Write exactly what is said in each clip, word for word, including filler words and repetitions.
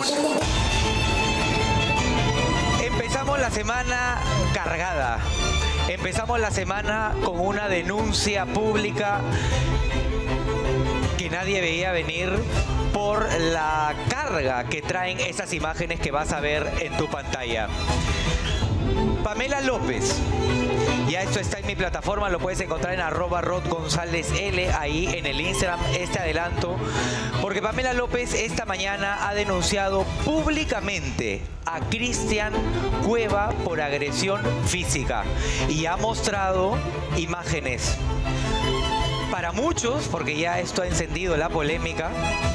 Empezamos. Empezamos la semana cargada. Empezamos la semana con una denuncia pública que nadie veía venir por la carga que traen esas imágenes que vas a ver en tu pantalla. Pamela López. Ya esto está en mi plataforma, lo puedes encontrar en arroba Rod González L, ahí en el Instagram, este adelanto. Porque Pamela López esta mañana ha denunciado públicamente a Cristian Cueva por agresión física. Y ha mostrado imágenes. Para muchos, porque ya esto ha encendido la polémica,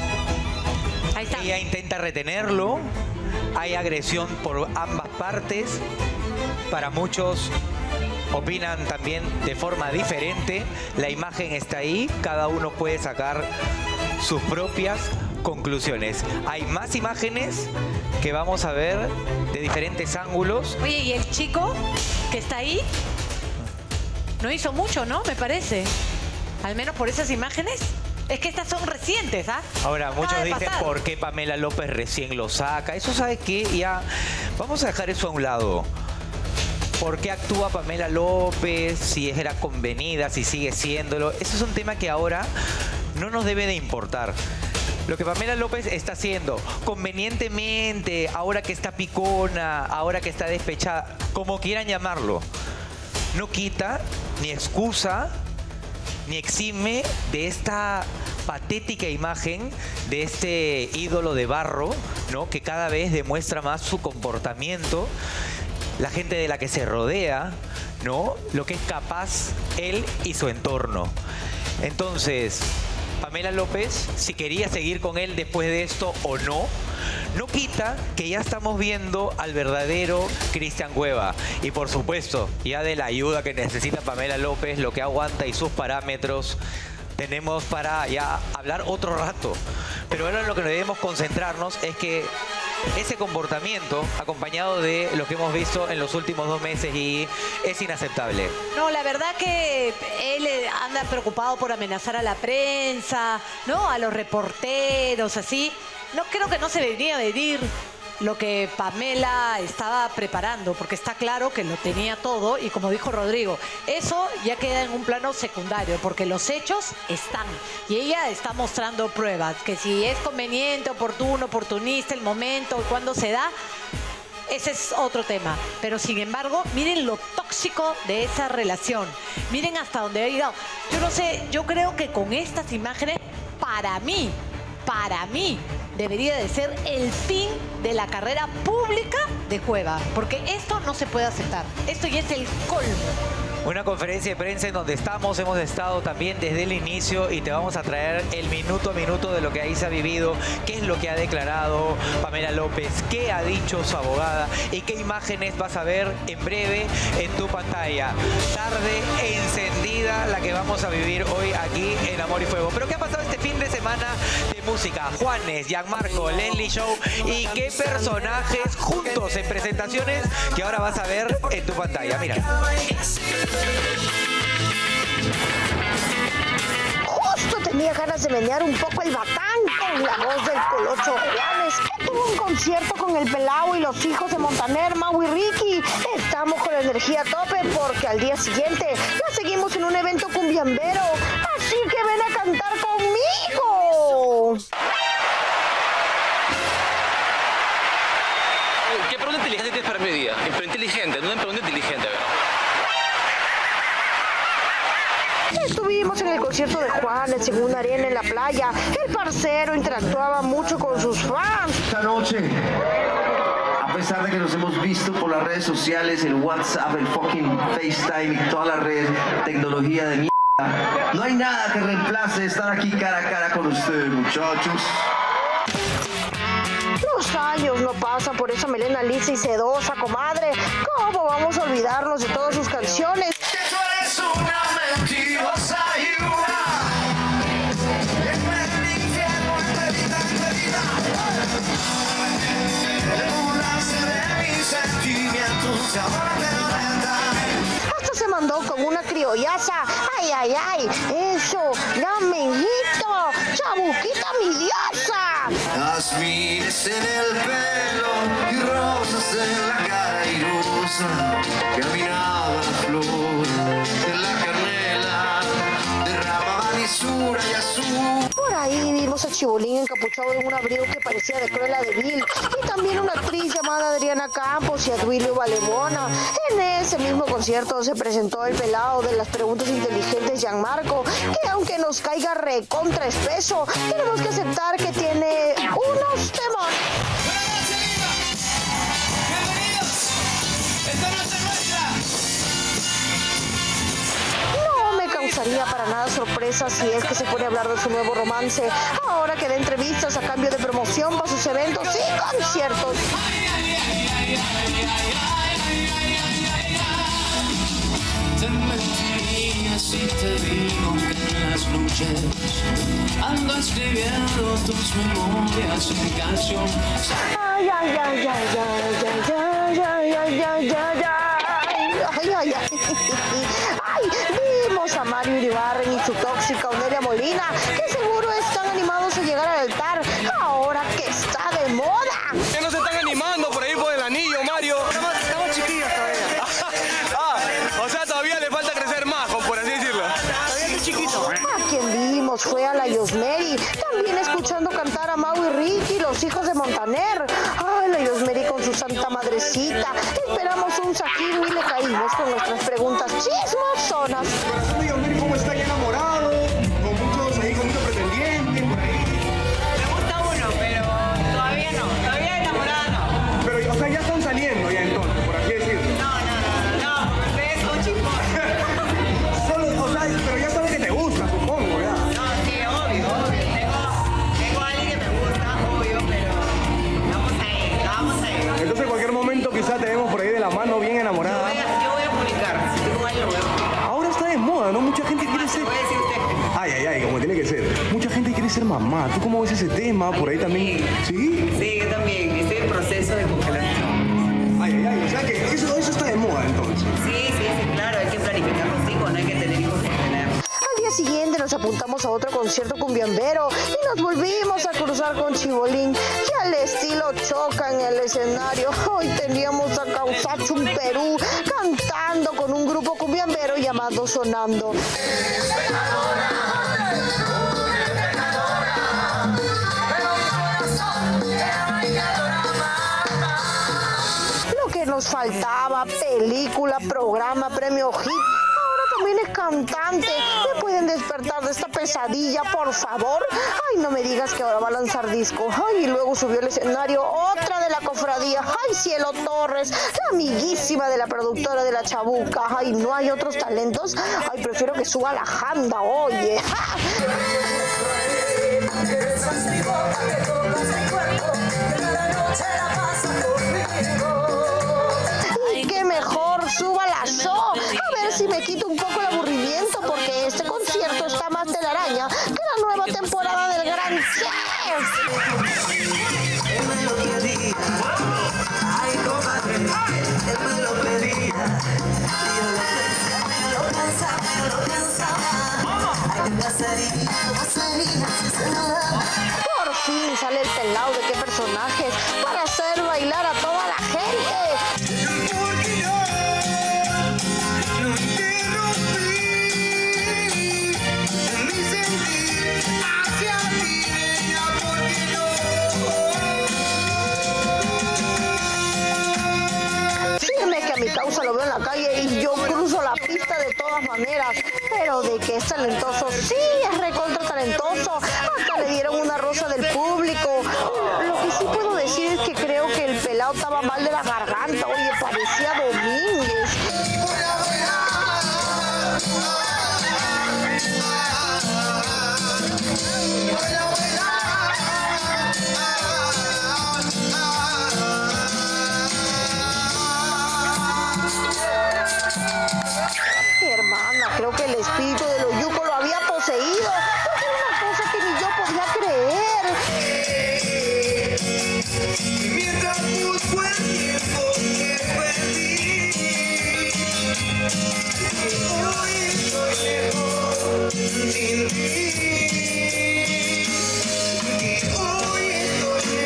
ahí está. Ella intenta retenerlo, hay agresión por ambas partes. Para muchos opinan también de forma diferente. La imagen está ahí, cada uno puede sacar sus propias conclusiones. Hay más imágenes que vamos a ver de diferentes ángulos. Oye, ¿y el chico que está ahí? No hizo mucho, ¿no? Me parece. Al menos por esas imágenes. Es que estas son recientes, ¿ah? Ahora, muchos Acaba de dicen pasar. por qué Pamela López recién lo saca. Eso, ¿sabe qué? Ya, vamos a dejar eso a un lado. ¿Por qué actúa Pamela López? Si era convenida, si sigue siéndolo. Eso es un tema que ahora no nos debe de importar. Lo que Pamela López está haciendo, convenientemente, ahora que está picona, ahora que está despechada, como quieran llamarlo, no quita ni excusa ni exime de esta patética imagen de este ídolo de barro, ¿no? Que cada vez demuestra más su comportamiento, la gente de la que se rodea, ¿no? Lo que es capaz él y su entorno. Entonces, Pamela López, si quería seguir con él después de esto o no, no quita que ya estamos viendo al verdadero Cristian Cueva. Y por supuesto, ya de la ayuda que necesita Pamela López, lo que aguanta y sus parámetros, tenemos para ya hablar otro rato. Pero ahora lo que debemos concentrarnos es que ese comportamiento, acompañado de lo que hemos visto en los últimos dos meses, y es inaceptable. No, la verdad que él eh, anda preocupado por amenazar a la prensa, ¿no? A los reporteros, así. No creo que no se debería venir lo que Pamela estaba preparando, porque está claro que lo tenía todo y, como dijo Rodrigo, eso ya queda en un plano secundario, porque los hechos están y ella está mostrando pruebas, que si es conveniente, oportuno, oportunista, el momento, cuando se da, ese es otro tema. Pero sin embargo, miren lo tóxico de esa relación, miren hasta dónde ha llegado. Yo no sé, yo creo que con estas imágenes, para mí, para mí, debería de ser el fin de la carrera pública de Cueva, porque esto no se puede aceptar. Esto ya es el colmo. Una conferencia de prensa en donde estamos, hemos estado también desde el inicio, y te vamos a traer el minuto a minuto de lo que ahí se ha vivido, qué es lo que ha declarado Pamela López, qué ha dicho su abogada y qué imágenes vas a ver en breve en tu pantalla. Tarde encendida la que vamos a vivir hoy aquí en Amor y Fuego. Pero ¿qué ha pasado este fin de semana de música? Juanes, Gianmarco, Leslie Show, y qué personajes juntos en presentaciones que ahora vas a ver en tu pantalla. Mira. Justo tenía ganas de menear un poco el batán con la voz del Colocho Juanes, que tuvo un concierto con el Pelao y los hijos de Montaner, Mau y Ricky. Estamos con la energía a tope porque al día siguiente ya seguimos en un evento cumbiambero, así que ven a cantar conmigo. ¿Qué pregunta inteligente tienes para mi día? Pero inteligente, no una pregunta inteligente, ¿verdad? Estuvimos en el concierto de Juanes en una arena en la playa. El parcero interactuaba mucho con sus fans. Esta noche, a pesar de que nos hemos visto por las redes sociales, el WhatsApp, el fucking FaceTime y todas las redes, tecnología de mierda, no hay nada que reemplace estar aquí cara a cara con ustedes, muchachos. Los años no pasan por esa melena lisa y sedosa, comadre. ¿Cómo vamos a olvidarnos de todas sus canciones? Hasta se mandó con una criollaza. Ay, ay, ay. Eso, ya, mijito. Chabuquita mi diosa. jazmines en el pelo y rosas en la cara airosa, caminaba la flor de la canela, derramaba lisura y azul. Por ahí vimos a Chibolín encapuchado en un abrigo que parecía de Cruella de Vil, y también una actriz llamada Adriana Campos y a Duilio Valebona. En ese mismo concierto se presentó el pelado de las preguntas inteligentes, Gianmarco, que aunque nos caiga recontra espeso, tenemos que aceptar que tiene unos temores. No me causaría para nada sorpresa si es que se pone a hablar de su nuevo romance, ahora que da entrevistas a cambio de promoción para sus eventos y conciertos. Te mentiría si te digo que en las noches ando escribiendo tus memorias en canciones. Ay, ay, ay, ay, ay, ay, ay, ay, ay, ay, ay, ay, ay, ay. Ay, vimos a Mario Iribarren y su tóxica Onelia Molina, que seguro están animados a llegar al altar, ahora que está de moda. ¿Qué no se están animando por ahí por el anillo, Mario? Estamos, estamos chiquillos todavía. Ah, o sea, todavía le falta crecer más, por así decirlo. Todavía estoy chiquito. A quien vimos fue a la Yosmeri, también escuchando cantar a Mau y Ricky, los hijos de Montaner. Ay, la Yosmeri con su santa madrecita. Esperamos un saquín y le caímos con nuestras preguntas chismosonas. ¿Cómo está ya enamorado? Con muchos ahí, con muchos pretendientes por ahí. Me gusta uno, pero todavía no. Todavía enamorada no. Pero, o sea, ya están saliendo ya entonces, por así decirlo. No, no, no, no, no, porque ustedes son chismosos. Solo, o sea, pero ya sabes que te gusta, supongo, ya. No, sí, obvio, obvio. Tengo, tengo a alguien que me gusta, obvio, pero vamos a ir, vamos a ir. Entonces, en cualquier momento quizás te vemos por ahí de la mano bien Yo enamorada. voy a, yo voy a publicar, si tengo alguien lo voy a publicar. Ahora está de moda, ¿no? Mucha gente quiere ser... Voy a decir usted. Ay, ay, ay, como tiene que ser. Mucha gente quiere ser mamá. ¿Tú cómo ves ese tema? Por ahí también... ¿Sí? Sí, yo también. Estoy en proceso de congelación. Ay, ay, ay. O sea que eso, eso está de moda entonces. Sí, sí, sí, claro. Hay que planificar los hijos, no hay que tener hijos por tener. Al día siguiente nos apuntamos a otro concierto cumbiambero y nos volvimos a cruzar con Chibolín, que al estilo choca en el escenario. Hoy teníamos a Causachum Perú cantando con un grupo cumbiambero llamado Sonando. Lo que nos faltaba, película, programa, premio hit. Ahora también es cantante. ¿Me pueden despertar de esta pesadilla, por favor? Ay, no me digas que ahora va a lanzar disco. Ay, y luego subió al escenario otra de la cofradía. Ay, Cielo Torres, la amiguísima de la productora de La Chabuca. Ay, ¿no hay otros talentos? Ay, prefiero que suba la Janda, oye. Y qué mejor, suba la show. A ver si me quito un poco el aburrimiento, porque este concierto está más telaraña que la nueva temporada del Gran Chef. Por fin sale el pelado de qué personajes para hacer bailar a toda la gente. Porque yo no interrumpí mi sentir hacia ti, ella, porque yo. Firme que a mi causa lo veo en la calle y yo cruzo la pista de todas maneras. Pero de que es talentoso, sí, es recontra talentoso. Hasta le dieron una rosa del público. Lo que sí puedo decir es que creo que el pelado estaba mal de la garganta. Oye, parecía Domínguez. Hermana, creo que el espíritu de los yucos lo había poseído, porque era una cosa que ni yo podía creer. Mientras busco el tiempo que perdí, hoy estoy lejos sin ti. Hoy estoy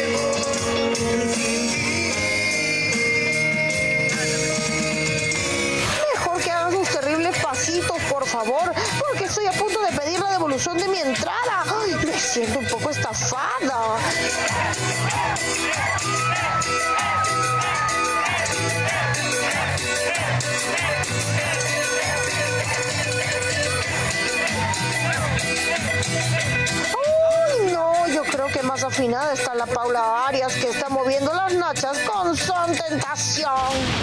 favor, porque estoy a punto de pedir la devolución de mi entrada. Ay, me siento un poco estafada. Uy, no, yo creo que más afinada está la Paula Arias, que está moviendo las nachas con Son Tentación.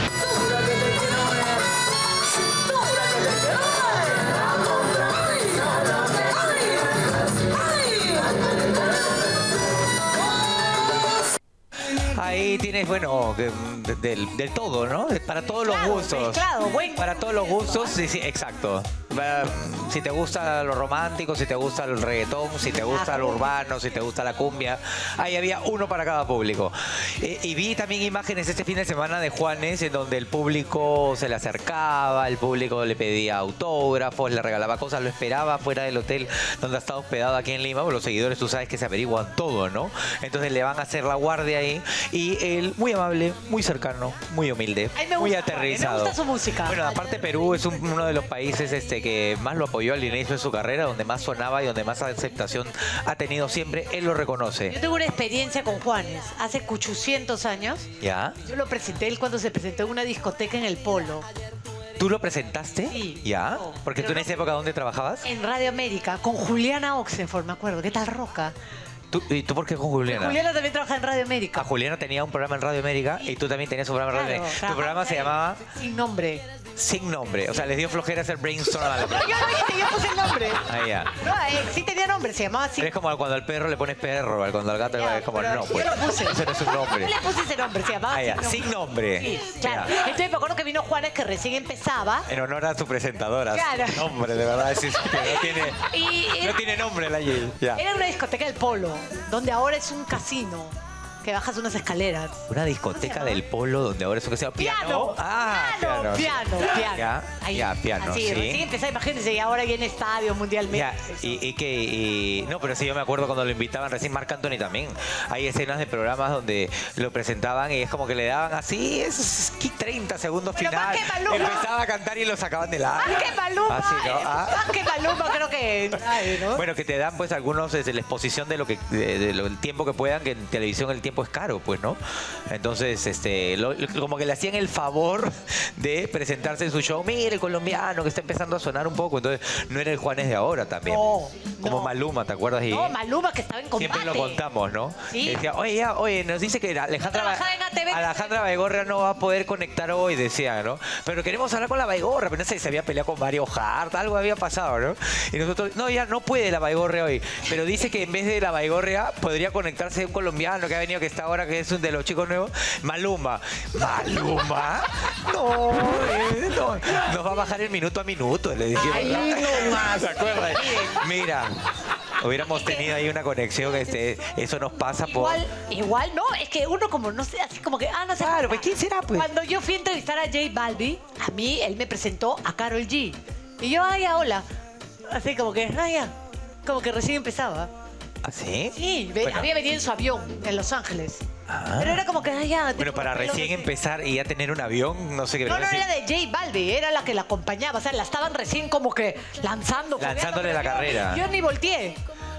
Ahí tienes, bueno, de- de- del, del todo, ¿no? Para todos los Mezclado, gustos. mezclado, bueno. Para todos los gustos, sí, sí, exacto. Va, Si te gusta lo romántico, si te gusta el reggaetón, si te gusta lo urbano, si te gusta la cumbia, ahí había uno para cada público. Eh, y vi también imágenes este fin de semana de Juanes en donde el público se le acercaba, el público le pedía autógrafos, le regalaba cosas, lo esperaba fuera del hotel donde ha estado hospedado aquí en Lima, porque los seguidores tú sabes que se averiguan todo, ¿no? Entonces le van a hacer la guardia ahí y él muy amable, muy cercano, muy humilde, Ay, me muy gusta, aterrizado. me gusta su música. Bueno, aparte Perú es un- uno de los países este, que más lo apoyó al inicio de su carrera, donde más sonaba y donde más aceptación ha tenido siempre, él lo reconoce. Yo tengo una experiencia con Juanes. Hace cuchucientos años, ¿Ya? yo lo presenté él cuando se presentó en una discoteca en el Polo, ¿Tú lo presentaste? Sí. ¿Ya? No, Porque pero tú en no- esa época, ¿dónde trabajabas? en Radio América, con Juliana Oxenford, me acuerdo. ¿Qué tal roca? ¿Tú, ¿Y tú por qué con Juliana? Juliana también trabaja en Radio América. Ah, Juliana tenía un programa en Radio América y tú también tenías un programa en Radio Claro, América. Tu programa se llamaba Sin nombre. Sin Nombre. O sea, les dio flojera hacer brainstorm a la No, yo no dije, yo puse el nombre. Ah, ya. No, eh, sí tenía nombre, se llamaba así. Pero es como cuando al perro le pones perro, cuando al gato Ya, es como, pero no, yo pues, lo puse. eso no es un Yo nombre. le puse ese nombre, se llamaba Ah, ya, Sin Nombre. Sin Nombre. Sí, claro. Ya. Entonces me acuerdo que vino Juanes, que recién empezaba. En honor a su presentadora. Claro. Sin Nombre, de verdad. Sí, sí, que no tiene, Y era, no tiene nombre la Yel. Ya. era una discoteca del Polo, donde ahora es un casino, que bajas unas escaleras. Una discoteca del Polo donde ahora es un casino. ¿Piano? Piano, Ah, piano, piano, piano. Ya, Ahí, ya, piano, así, sí. recién empezaba, imagínense, y ahora ya en estadio mundialmente. Ya, y, y que y- no, pero sí yo me acuerdo cuando lo invitaban recién Marc Anthony también. Hay escenas de programas donde lo presentaban y es como que le daban así, esos treinta segundos Pero final. más que Maluma. Empezaba a cantar y lo sacaban del aire. Más que Maluma, Así, ¿no? Ah. más que Maluma creo que nadie, ¿no? Bueno, que te dan pues algunos desde la exposición de lo que de, de lo- el tiempo que puedan, que en televisión el tiempo es caro, pues, ¿no? Entonces, este, lo- lo- como que le hacían el favor de presentarse en su show. Mire, el colombiano que está empezando a sonar un poco. Entonces, no era el Juanes de ahora también. No, Como no. Maluma, ¿te acuerdas? Y No, Maluma que estaba en combate. siempre lo contamos, ¿no? Sí. Que decía, oye, ya, oye, nos dice que Alejandra, trabajaba en A T V. Alejandra Baigorria no va a poder conectar hoy, decía, ¿no? Pero queremos hablar con la Baigorria, pero no sé si se había peleado con Mario Hart, algo había pasado, ¿no? Y nosotros, no, ya no puede la Baigorria hoy, pero dice que en vez de la Baigorria podría conectarse un colombiano que ha venido, que está ahora, que es un de los chicos nuevos, Maluma. ¿Maluma? No, eh, no, nos va a bajar el minuto a minuto, le dijimos. Ay, no más. ¿Se acuerdan? Mira, hubiéramos tenido ahí una conexión, este, eso nos pasa por... Igual, igual, no, es que uno como, no sé, así como que, ah, no sé. Claro, pues, ¿quién será, pues? Cuando yo fui a entrevistar a J Balvin, a mí, él me presentó a Karol G. Y yo, ay, ya, hola. Así como que, ay, ya. Como que recién empezaba. ¿Ah, sí? Sí, ve- Bueno. había venido en su avión en Los Ángeles. Ah. Pero era como que, ay, ya. Bueno, tengo para pelo recién recién. empezar y ya tener un avión, no sé qué. No, no, decir. era de J Balvin, era la que la acompañaba. O sea, la estaban recién como que lanzando. Lanzándole pero la yo- carrera. Yo ni volteé.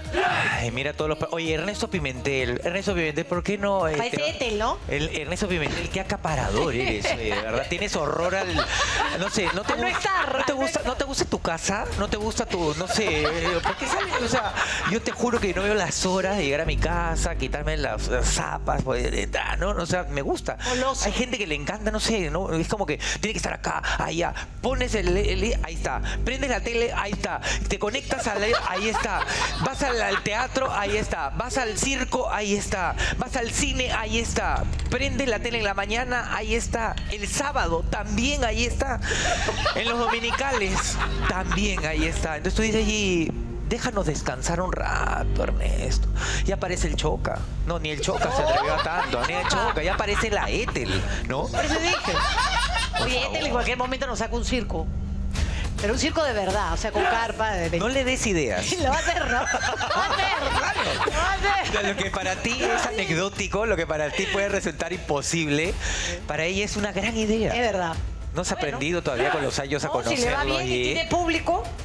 Ay, mira todos los... pa- Oye, Ernesto Pimentel, Ernesto Pimentel, ¿por qué no? este, Parece Ethel, ¿no? El Ernesto Pimentel, qué acaparador eres, oye, de verdad. Tienes horror al... No sé, ¿no te, Al no gusta, estar, ¿no te al no gusta ¿no te gusta tu casa? ¿No te gusta tu... No sé, eh, ¿por qué sale? O sea, yo te juro que no veo las horas de llegar a mi casa, quitarme las, las zapas, poder entrar, ¿no? O sea, me gusta. Goloso. Hay gente que le encanta, no sé, ¿no? Es como que tiene que estar acá, allá. Pones el... el- ahí está. Prendes la tele, ahí está. Te conectas al... Ahí está. Vas al, al teatro, ahí está. Vas al circo, ahí está. Vas al cine, ahí está. Prendes la tele en la mañana, ahí está. El sábado, también ahí está. En los dominicales, también ahí está. Entonces tú dices, y déjanos descansar un rato, Ernesto. Ya aparece el Choca. No, ni el Choca se atrevió a tanto. Ni el Choca. Ya aparece la Ethel, ¿no? Por eso dije. Oye, Ethel en cualquier momento nos saca un circo. Pero un circo de verdad, o sea, con carpa. De... No le des ideas. Lo va a hacer, ¿no? Lo va a hacer. Lo va a hacer. Lo que para ti es anecdótico, lo que para ti puede resultar imposible, para ella es una gran idea. Es verdad. No se ha Bueno. aprendido todavía con los años a No, si conocerlo. le va bien y y- tiene público,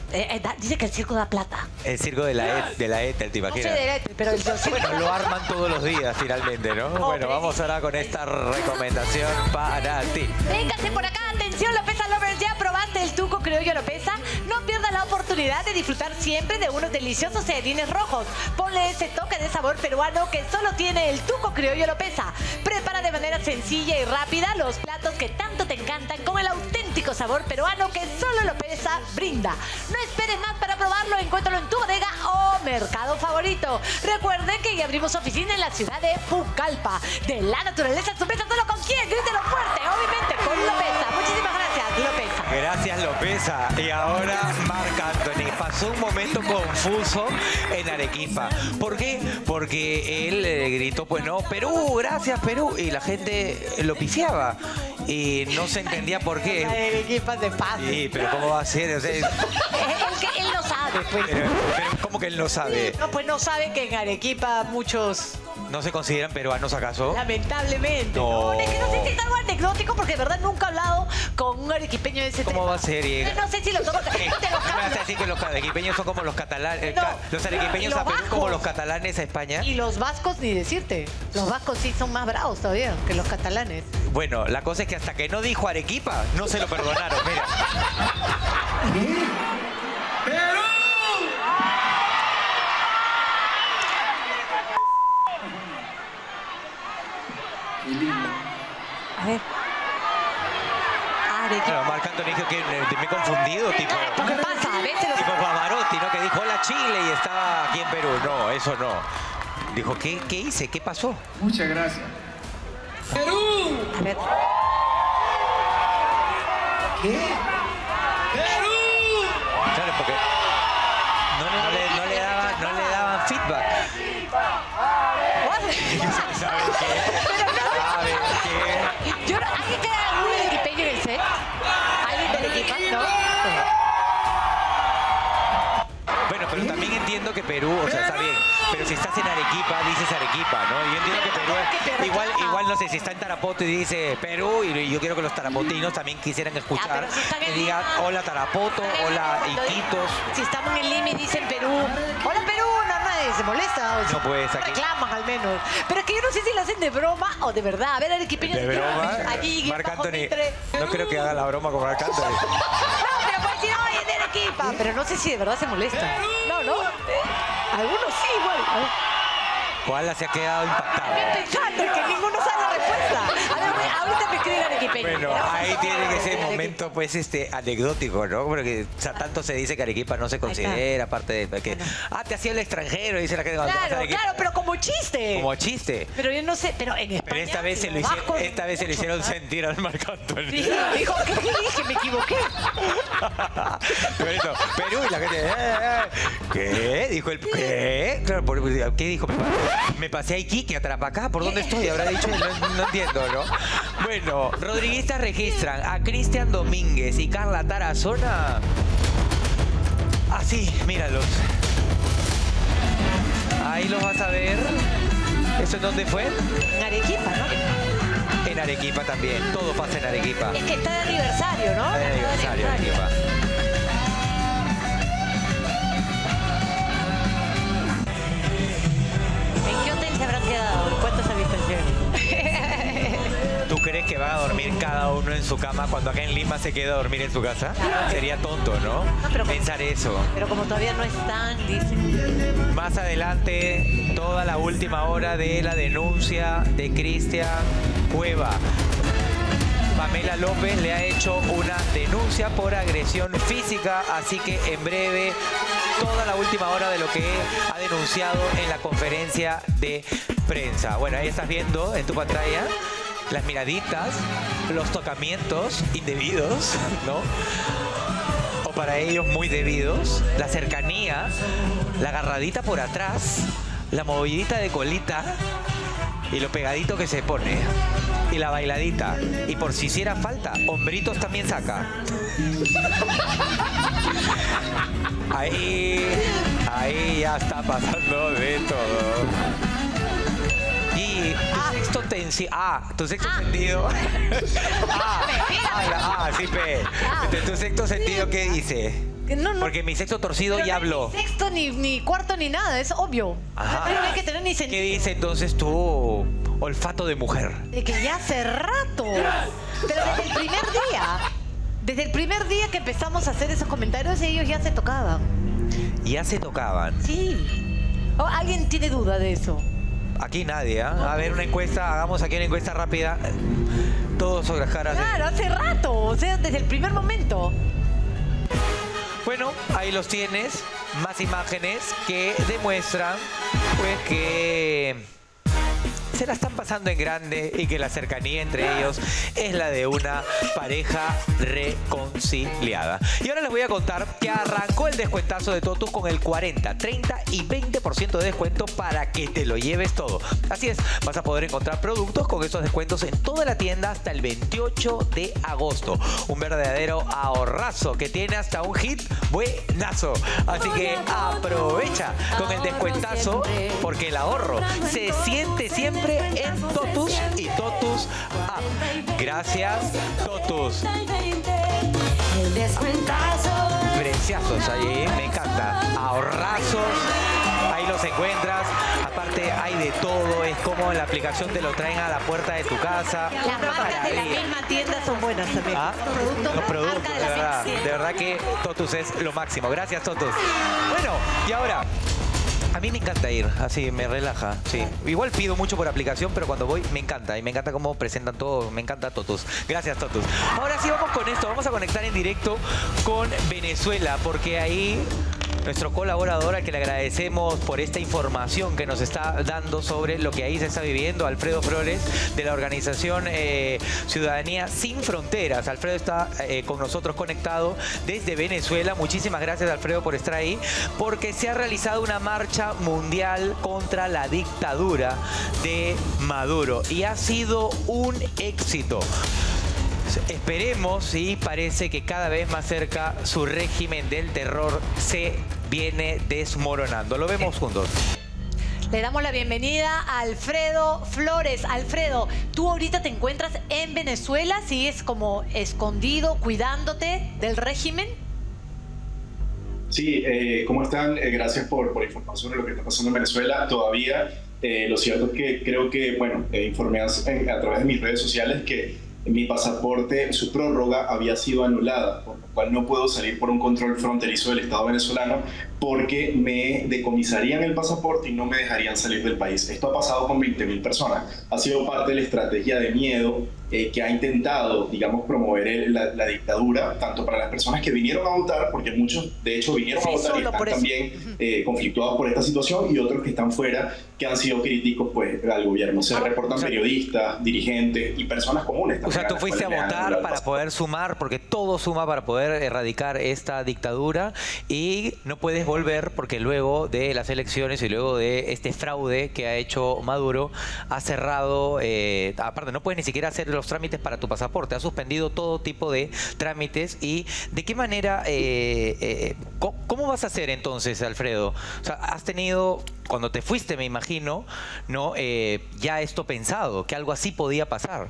Eh, eh, da- dice que el circo da plata. El circo de la, et, de la Ethel, ¿te No sé imaginas? de Ethel, pero el circo... Bueno, lo arman todos los días finalmente, ¿no? Bueno, vamos ahora con esta recomendación para ti. Véngase por acá, atención Lopeza Lovers, ¿ya probaste el tuco criollo Lopeza? No pierdas la oportunidad de disfrutar siempre de unos deliciosos celerines rojos. Ponle ese toque de sabor peruano que solo tiene el tuco criollo Lopeza. Prepara de manera sencilla y rápida los platos que tanto te encantan con el auténtico sabor peruano que solo Lopeza brinda. No esperes más para probarlo, encuéntralo en tu bodega o mercado favorito. Recuerde que ya abrimos oficina en la ciudad de Pucallpa. De la naturaleza sorpresa solo con quién, grítelo fuerte, obviamente con Lopeza. Muchísimas gracias, Lopeza. Gracias, Lopeza. Y ahora, Marc Anthony. Pasó un momento confuso en Arequipa. ¿Por qué? Porque él eh, gritó, pues no, Perú, gracias, Perú. Y la gente lo pifiaba. Y no se entendía por qué. Arequipa de paz. Sí, pero ¿cómo va a ser? O sea, Él, que- él no sabe, pues. pero, pero ¿cómo que él no sabe? No, pues no sabe que en Arequipa muchos, ¿No se consideran peruanos acaso? lamentablemente. No. Es que no sé si es algo anecdótico porque de verdad nunca he hablado con un arequipeño de ese ¿Cómo tema. va a ser? Y- No sé si lo toco. Eh, No te lo ¿Me vas a cambio. decir que los arequipeños son como los catalanes? No. Los arequipeños Los a Perú vascos. como los catalanes a España. Y los vascos, ni decirte. Los vascos sí son más bravos todavía que los catalanes. Bueno, la cosa es que hasta que no dijo Arequipa, no se lo perdonaron, mira. A ver. Arequipa. Claro, Marc Anthony dijo que eh, me he confundido, tipo, ¿Qué pasa? A veces los... tipo Pavarotti, ¿no? Que dijo hola Chile y estaba aquí en Perú. No, eso no. Dijo, ¿qué, qué hice? ¿Qué pasó? Muchas gracias. A ver. Claro, porque no, no le, no le daban, no le daban feedback. ¿Sabes qué? ¿Sabes qué? Yo no, ¿alguien queda algún arequipeño en el set? ¿Alguien de Arequipa? ¿No? Bueno, pero también entiendo que Perú, o sea, está bien. Pero si estás en Arequipa, dices Arequipa, ¿no? Yo entiendo que Perú, igual, igual no sé, si está en Tarapoto y dice Perú, y yo quiero que los tarapotinos también quisieran escuchar, pero si están en que digan Lima. hola Tarapoto, hola Iquitos. Si estamos en Lima y dicen Perú, hola Perú, no, nadie se molesta. O No, sea, pues, aquí- reclaman al menos. Pero es que yo no sé si lo hacen de broma o de verdad. A ver, arequipeños. De broma, Allí, Marc bajo Anthony, Mitre. no creo que haga la broma con Marc Anthony. No, pero puede decir, oye, de Arequipa. Pero no sé si de verdad se molesta. No, no. Algunos sí, igual. A ver. ¿Cuál se ha quedado impactado? Estoy pensando que ninguno sabe la respuesta. A ver, ahorita me escribe el arequipeño. Bueno, Pero- ahí tiene que ser un momento, pues, este, anecdótico, ¿no? Porque o sea, tanto se dice que Arequipa no se considera, aparte de que, ah, te hacía el extranjero, dice la gente cuando vas a Claro, Arequipa. claro, pero como chiste. Como chiste. Pero yo no sé, pero en España... Pero esta vez se lo los hicieron, vascos, esta vez se lo mucho, hicieron ¿sabes? sentir al Marc Anthony. Sí, dijo, ¿qué dije? Me equivoqué. Por eso, Perú y la gente, eh, eh, ¿qué? Dijo el, ¿qué? Claro, por- ¿qué dijo? Me, pa- me pasé a Iquique, a Tarapacá, ¿por dónde estoy? Habrá dicho, no, no entiendo, ¿no? Bueno, rodriguistas registran a Cristian Domínguez y Carla Tarazona. Así, míralos. Ahí los vas a ver. ¿Eso en dónde fue? En Arequipa, ¿no? En Arequipa también. Todo pasa en Arequipa. Es que está de aniversario, ¿no? Está de aniversario Arequipa. ¿En qué hotel se habrán quedado? ¿Cuántas habitaciones? ¿Tú crees que van a dormir cada uno en su cama cuando acá en Lima se queda a dormir en su casa? Sería tonto, ¿no? pero como- Pensar eso. Pero como todavía no están, dicen. Más adelante, toda la última hora de la denuncia de Cristian Cueva. Pamela López le ha hecho una denuncia por agresión física, así que en breve toda la última hora de lo que ha denunciado en la conferencia de prensa. Bueno, ahí estás viendo en tu pantalla las miraditas, los tocamientos indebidos, ¿no? O para ellos muy debidos, la cercanía, la agarradita por atrás, la movidita de colita y lo pegadito que se pone. Y la bailadita. Y por si hiciera falta, hombritos también saca. Ahí, ahí ya está pasando de todo. Y tu sexto tensi... Ah, tu sexto sentido... ah, ah, la- ah, sí, pe. Entonces, tu sexto sentido, ¿qué dice? No, no. Porque mi sexto torcido Pero ya no hay habló. Ni sexto, ni, ni cuarto, ni nada, es obvio. Ajá. No hay que tener ni sentido. ¿Qué dice entonces tu olfato de mujer? De que ya hace rato. Pero desde el primer día. Desde el primer día que empezamos a hacer esos comentarios, ellos ya se tocaban. Ya se tocaban. Sí. ¿O ¿Alguien tiene duda de eso? Aquí nadie, ¿ah? A ver, una encuesta, hagamos aquí una encuesta rápida. Todos sobre las caras. de- Claro, hace rato. O sea, desde el primer momento. Bueno, ahí los tienes. Más imágenes que demuestran, pues, que se la están pasando en grande y que la cercanía entre ellos es la de una pareja reconciliada. Y ahora les voy a contar que arrancó el descuentazo de Totus con el cuarenta, treinta y veinte por ciento de descuento para que te lo lleves todo. Así es, vas a poder encontrar productos con esos descuentos en toda la tienda hasta el veintiocho de agosto. Un verdadero ahorrazo que tiene hasta un hit buenazo. Así que aprovecha con el descuentazo porque el ahorro se siente siempre en Totus y Totus App. Gracias, Totus. Preciazos ahí, me encanta. Ahorrazos, ahí los encuentras. Aparte hay de todo, es como en la aplicación te lo traen a la puerta de tu casa. Las marcas de la misma tienda son buenas también. ¿Ah? Los productos, Los productos, marca de la verdad, misma. de verdad que Totus es lo máximo. Gracias, Totus. Bueno, y ahora, a mí me encanta ir, así me relaja, sí. Igual pido mucho por aplicación, pero cuando voy me encanta. Y me encanta cómo presentan todo, me encanta Totus. Gracias, Totus. Ahora sí vamos con esto, vamos a conectar en directo con Venezuela, porque ahí nuestro colaborador, al que le agradecemos por esta información que nos está dando sobre lo que ahí se está viviendo, Alfredo Flores, de la organización eh, Ciudadanía Sin Fronteras. Alfredo está eh, con nosotros conectado desde Venezuela. Muchísimas gracias, Alfredo, por estar ahí, porque se ha realizado una marcha mundial contra la dictadura de Maduro y ha sido un éxito. Esperemos, y parece que cada vez más cerca su régimen del terror se viene desmoronando. Lo vemos juntos. Le damos la bienvenida a Alfredo Flores. Alfredo, tú ahorita te encuentras en Venezuela, sigues como escondido, cuidándote del régimen. Sí, eh, ¿cómo están? Eh, gracias por, por informar sobre lo que está pasando en Venezuela. Todavía, eh, lo cierto es que creo que, bueno, eh, informé a, a través de mis redes sociales que mi pasaporte, su prórroga había sido anulada, por lo cual no puedo salir por un control fronterizo del Estado venezolano porque me decomisarían el pasaporte y no me dejarían salir del país. Esto ha pasado con veinte mil personas. Ha sido parte de la estrategia de miedo eh, que ha intentado, digamos, promover el, la, la dictadura, tanto para las personas que vinieron a votar, porque muchos, de hecho, vinieron Sí, a votar y solo están por eso. también eh, conflictuados por esta situación, y otros que están fuera, que han sido críticos pues, al gobierno. Se reportan o sea, periodistas, dirigentes y personas comunes. O sea, tú las fuiste a cuales le han votar anulado el para pasaporte. poder sumar, porque todo suma para poder erradicar esta dictadura, y no puedes volver porque luego de las elecciones y luego de este fraude que ha hecho Maduro, ha cerrado, eh, aparte no puedes ni siquiera hacer los trámites para tu pasaporte, ha suspendido todo tipo de trámites. ¿Y de qué manera, eh, eh, ¿cómo, cómo vas a hacer entonces, Alfredo? O sea, has tenido, cuando te fuiste, me imagino, ¿no? Eh, ya esto pensado, que algo así podía pasar.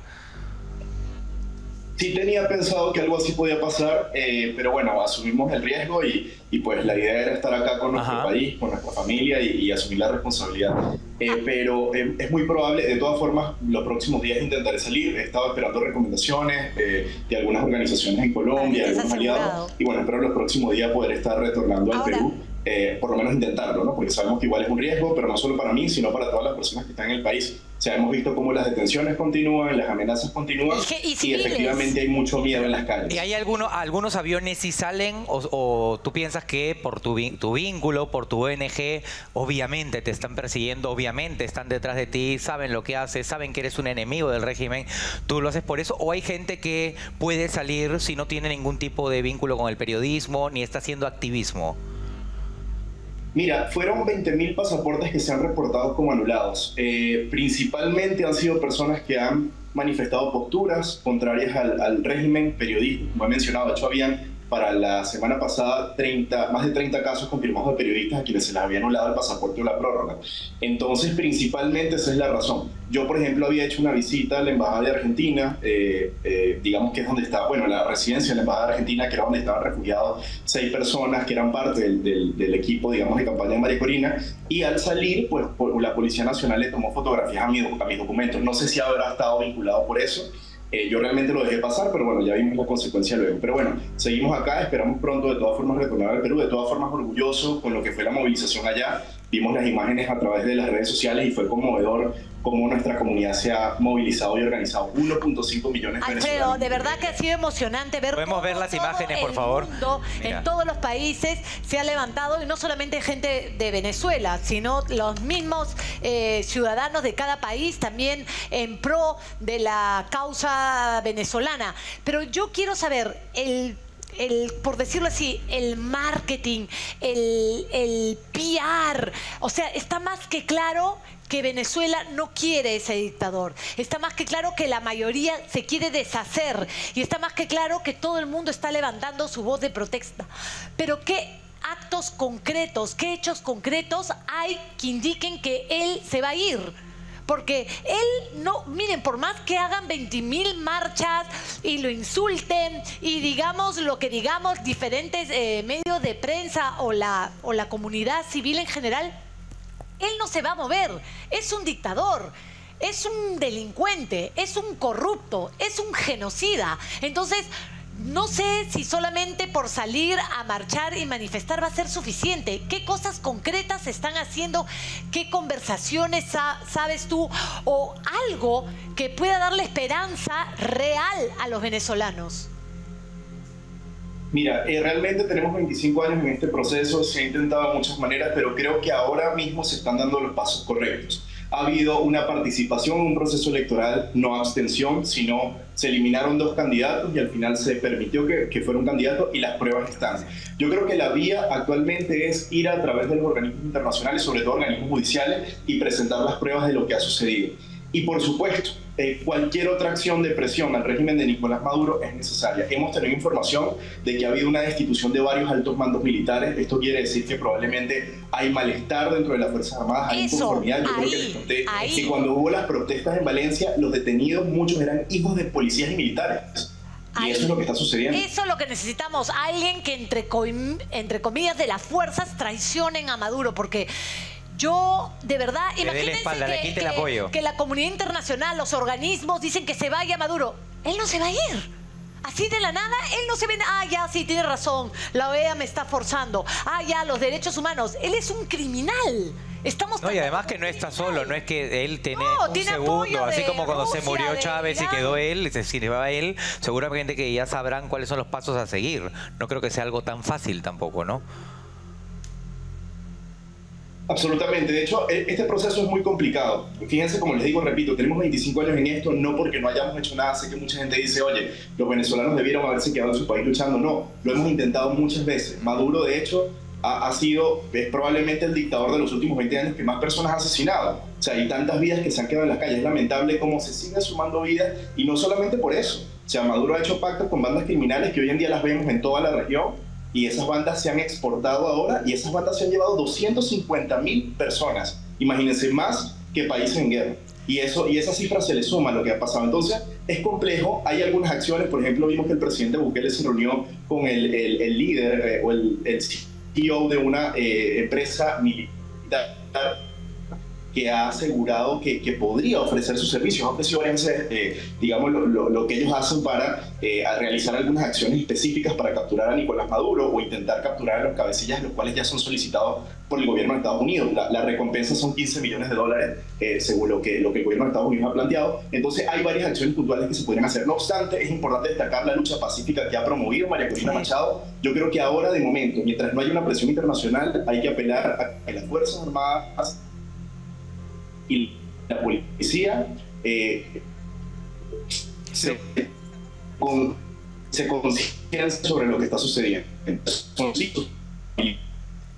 Sí tenía pensado que algo así podía pasar, eh, pero bueno, asumimos el riesgo y, y pues la idea era estar acá con nuestro Ajá. país, con nuestra familia y, y asumir la responsabilidad. Eh, pero eh, es muy probable, de todas formas, los próximos días intentaré salir. He estado esperando recomendaciones eh, de algunas organizaciones en Colombia, de Para que estés algunos aliados, asegurado. y bueno, espero los próximos días poder estar retornando al Ahora- Perú. Eh, por lo menos intentarlo, ¿no? Porque sabemos que igual es un riesgo, pero no solo para mí, sino para todas las personas que están en el país. O sea, hemos visto cómo las detenciones continúan, las amenazas continúan, Y que- y y, civiles. efectivamente hay mucho miedo en las calles. ¿Y hay alguno, algunos aviones si salen o, o tú piensas que por tu, vin- tu vínculo, por tu O N G, obviamente te están persiguiendo, obviamente están detrás de ti, saben lo que haces, saben que eres un enemigo del régimen, tú lo haces por eso? ¿O hay gente que puede salir si no tiene ningún tipo de vínculo con el periodismo ni está haciendo activismo? Mira, fueron veinte mil pasaportes que se han reportado como anulados. Eh, principalmente han sido personas que han manifestado posturas contrarias al, al régimen, periodistas, como he mencionado. De hecho, habían para la semana pasada treinta, más de treinta casos confirmados de periodistas a quienes se les había anulado el pasaporte o la prórroga. Entonces, principalmente esa es la razón. Yo, por ejemplo, había hecho una visita a la Embajada de Argentina, eh, eh, digamos que es donde está, bueno, la residencia de la Embajada de Argentina, que era donde estaban refugiados seis personas que eran parte del, del, del equipo, digamos, de campaña de María Corina, y al salir, pues, la Policía Nacional le tomó fotografías a, mi, a mis documentos. No sé si habrá estado vinculado por eso. Eh, yo realmente lo dejé pasar, pero bueno, ya vimos la consecuencia luego. Pero bueno, seguimos acá, esperamos pronto de todas formas retornar al Perú, de todas formas orgulloso con lo que fue la movilización allá. Vimos las imágenes a través de las redes sociales y fue conmovedor cómo nuestra comunidad se ha movilizado y organizado. uno punto cinco millones de Alfredo, venezolanos. de verdad que ha sido emocionante ver ¿Podemos cómo ver las todo imágenes, por el favor? mundo, en todos los países se ha levantado, y no solamente gente de Venezuela, sino los mismos eh, ciudadanos de cada país también en pro de la causa venezolana. Pero yo quiero saber, el El, por decirlo así, el marketing, el, el P R, o sea, está más que claro que Venezuela no quiere ese dictador. Está más que claro que la mayoría se quiere deshacer, y está más que claro que todo el mundo está levantando su voz de protesta. Pero ¿qué actos concretos, qué hechos concretos hay que indiquen que él se va a ir? Porque él no, miren, por más que hagan veinte mil marchas y lo insulten y digamos lo que digamos diferentes eh, medios de prensa o la, o la comunidad civil en general, él no se va a mover. Es un dictador, es un delincuente, es un corrupto, es un genocida. Entonces, no sé si solamente por salir a marchar y manifestar va a ser suficiente. ¿Qué cosas concretas se están haciendo? ¿Qué conversaciones sa- sabes tú? O algo que pueda darle esperanza real a los venezolanos. Mira, eh, realmente tenemos veinticinco años en este proceso, se ha intentado de muchas maneras, pero creo que ahora mismo se están dando los pasos correctos. Ha habido una participación en un proceso electoral, no abstención, sino se eliminaron dos candidatos y al final se permitió que, que fuera un candidato y las pruebas están. Yo creo que la vía actualmente es ir a través de los organismos internacionales, sobre todo organismos judiciales, y presentar las pruebas de lo que ha sucedido. Y por supuesto, eh, cualquier otra acción de presión al régimen de Nicolás Maduro es necesaria. Hemos tenido información de que ha habido una destitución de varios altos mandos militares. Esto quiere decir que probablemente hay malestar dentro de las Fuerzas Armadas, hay Eso, inconformidad. Yo ahí, creo que les conté ahí. que cuando hubo las protestas en Valencia, los detenidos, muchos eran hijos de policías y militares. Y Ahí. eso es lo que está sucediendo. Eso es lo que necesitamos. Alguien que entre, com- entre comillas de las fuerzas traicionen a Maduro, porque yo, de verdad, Le dé la imagínense espalda, le que, quite el que- apoyo. que la comunidad internacional, los organismos dicen que se vaya Maduro. Él no se va a ir. Así de la nada, él no se ve... Ah, ya, sí, tiene razón. La O E A me está forzando. Ah, ya, los derechos humanos. Él es un criminal. Estamos No, y además que no está solo, no es que él tiene No, un tiene segundo, apoyo así de como cuando se Rusia, murió de Chávez y Irán. quedó él, es decir, va él, seguramente que ya sabrán cuáles son los pasos a seguir. No creo que sea algo tan fácil tampoco, ¿no? Absolutamente. De hecho, e- este proceso es muy complicado. Fíjense, como les digo, repito, tenemos veinticinco años en esto, no porque no hayamos hecho nada. Sé que mucha gente dice, oye, los venezolanos debieron haberse quedado en su país luchando. No, lo hemos intentado muchas veces. Maduro, de hecho, ha, ha sido, es probablemente el dictador de los últimos veinte años que más personas ha asesinado. O sea, hay tantas vidas que se han quedado en las calles. Es lamentable cómo se siguen sumando vidas, y no solamente por eso. O sea, Maduro ha hecho pactos con bandas criminales que hoy en día las vemos en toda la región. Y esas bandas se han exportado ahora, y esas bandas se han llevado doscientas cincuenta mil personas. Imagínense, más que países en guerra. Y, eso, y esa cifra se le suma a lo que ha pasado. Entonces, es complejo. Hay algunas acciones. Por ejemplo, vimos que el presidente Bukele se reunió con el, el, el líder eh, o el, el C E O de una eh, empresa militar que ha asegurado que, que podría ofrecer sus servicios. Ha ofrecido varias veces, eh, digamos, lo, lo, lo que ellos hacen para eh, a realizar algunas acciones específicas para capturar a Nicolás Maduro o intentar capturar a los cabecillas, los cuales ya son solicitados por el gobierno de Estados Unidos. La, la recompensa son quince millones de dólares, eh, según lo que, lo que el gobierno de Estados Unidos ha planteado. Entonces, hay varias acciones puntuales que se pueden hacer. No obstante, es importante destacar la lucha pacífica que ha promovido María Corina Machado. Yo creo que ahora, de momento, mientras no haya una presión internacional, hay que apelar a que las Fuerzas Armadas y la policía eh, se, con, se conciencia sobre lo que está sucediendo. Son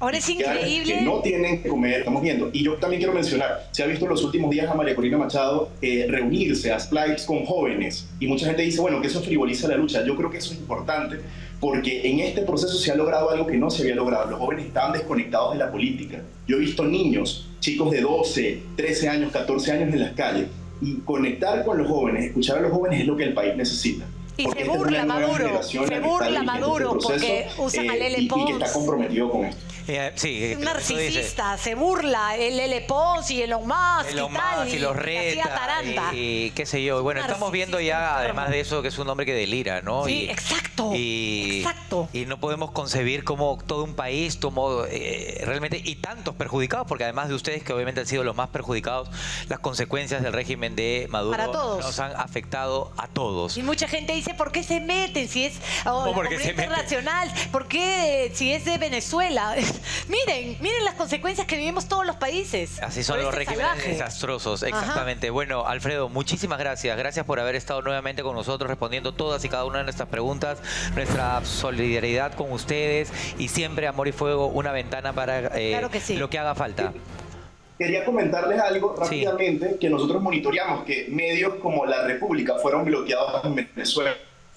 Ahora es increíble. Que no tienen que comer, estamos viendo. Y yo también quiero mencionar, se ha visto en los últimos días a María Corina Machado eh, reunirse a splites con jóvenes. Y mucha gente dice, bueno, que eso frivoliza la lucha. Yo creo que eso es importante porque en este proceso se ha logrado algo que no se había logrado. Los jóvenes estaban desconectados de la política. Yo he visto niños, chicos de doce, trece años, catorce años en las calles. Y conectar con los jóvenes, escuchar a los jóvenes es lo que el país necesita. Y se burla Maduro, se burla Maduro porque usa a Lele Pons. Y que está comprometido con esto. Eh, sí, es un narcisista, se burla el Lele Pons y Elon Musk Elon y tal. Musk y los reta y, y qué sé yo. Bueno, estamos viendo ya, además de eso, que es un hombre que delira, ¿no? Sí, y, exacto, y, exacto. Y no podemos concebir cómo todo un país tomó eh, realmente, y tantos perjudicados, porque además de ustedes, que obviamente han sido los más perjudicados, las consecuencias del régimen de Maduro Para todos. nos han afectado a todos. Y mucha gente dice, ¿por qué se meten si es oh, la comunidad internacional? ¿Por qué si es de Venezuela? miren, miren las consecuencias que vivimos todos los países. Así son los regímenes salvaje. desastrosos, exactamente. Ajá. Bueno, Alfredo, muchísimas gracias. Gracias por haber estado nuevamente con nosotros respondiendo todas y cada una de nuestras preguntas. Nuestra solidaridad con ustedes y siempre Amor y Fuego, una ventana para eh, claro que sí. lo que haga falta. Quería comentarles algo rápidamente, sí. que nosotros monitoreamos que medios como La República fueron bloqueados en Venezuela.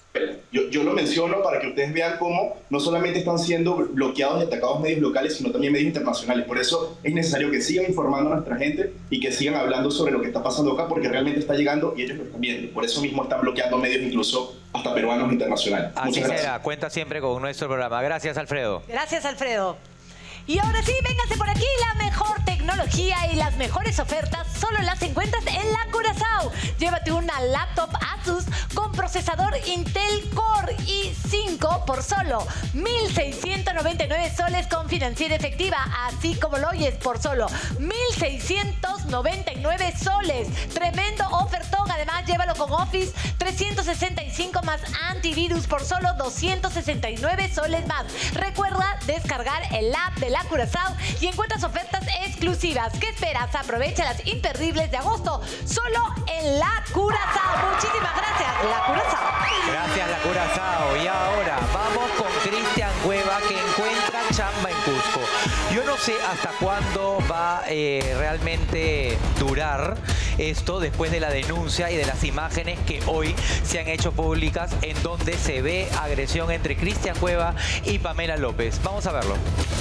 Yo, yo lo menciono para que ustedes vean cómo no solamente están siendo bloqueados y atacados medios locales, sino también medios internacionales. Por eso es necesario que sigan informando a nuestra gente y que sigan hablando sobre lo que está pasando acá, porque realmente está llegando y ellos lo están viendo. Por eso mismo están bloqueando medios, incluso hasta peruanos internacionales. Así Muchas gracias. será. Cuenta siempre con nuestro programa. Gracias, Alfredo. Gracias, Alfredo. Y ahora sí, véngase por aquí, la mejor tecnología y las mejores ofertas solo las encuentras en la Curazao. Llévate una laptop Asus con procesador Intel Core i cinco por solo mil seiscientos noventa y nueve soles con financiera efectiva, así como lo oyes, por solo mil seiscientos noventa y nueve soles. Tremendo ofertón, además llévalo con Office trescientos sesenta y cinco más antivirus por solo doscientos sesenta y nueve soles más. Recuerda descargar el app de La Curazao y encuentras ofertas exclusivas. ¿Qué esperas? Aprovecha las imperdibles de agosto solo en La Curazao. Muchísimas gracias, La Curazao. Gracias, La Curazao. Y ahora vamos con Cristian Cueva, que encuentra chamba en Cusco. Yo no sé hasta cuándo va eh, realmente durar esto después de la denuncia y de las imágenes que hoy se han hecho públicas en donde se ve agresión entre Cristian Cueva y Pamela López. Vamos a verlo.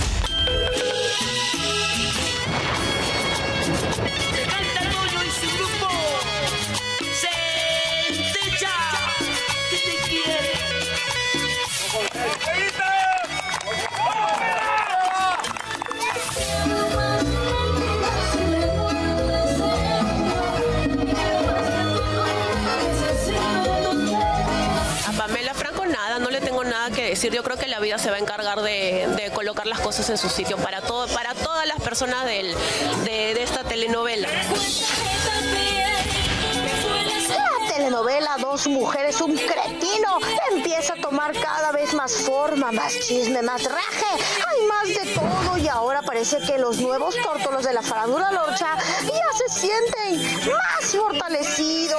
Que decir, yo creo que la vida se va a encargar de, de colocar las cosas en su sitio para todo, para todas las personas del, de, de esta telenovela. La telenovela Dos Mujeres, un cretino empieza a tomar cada vez más forma, más chisme, más raje. Hay más de todo y ahora parece que los nuevos tórtolos de la farándula lorcha ya se sienten más fortalecidos.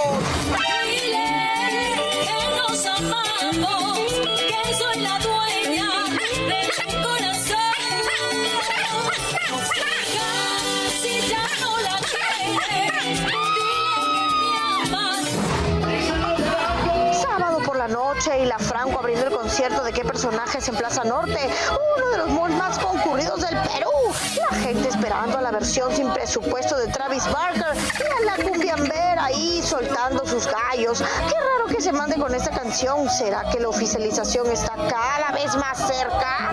Soy la dueña de tu corazón. Si ya no la quieres, dile que me amas. Sábado por la noche y la Franco abriendo el concierto de Qué Personajes en Plaza Norte, uno de los malls más concurridos del Perú. La gente esperando a la versión sin presupuesto de Travis Barker y a la cumbiambera ahí soltando sus gallos. Qué raro que se mande con esta canción. ¿Será que la oficialización está cada vez más cerca?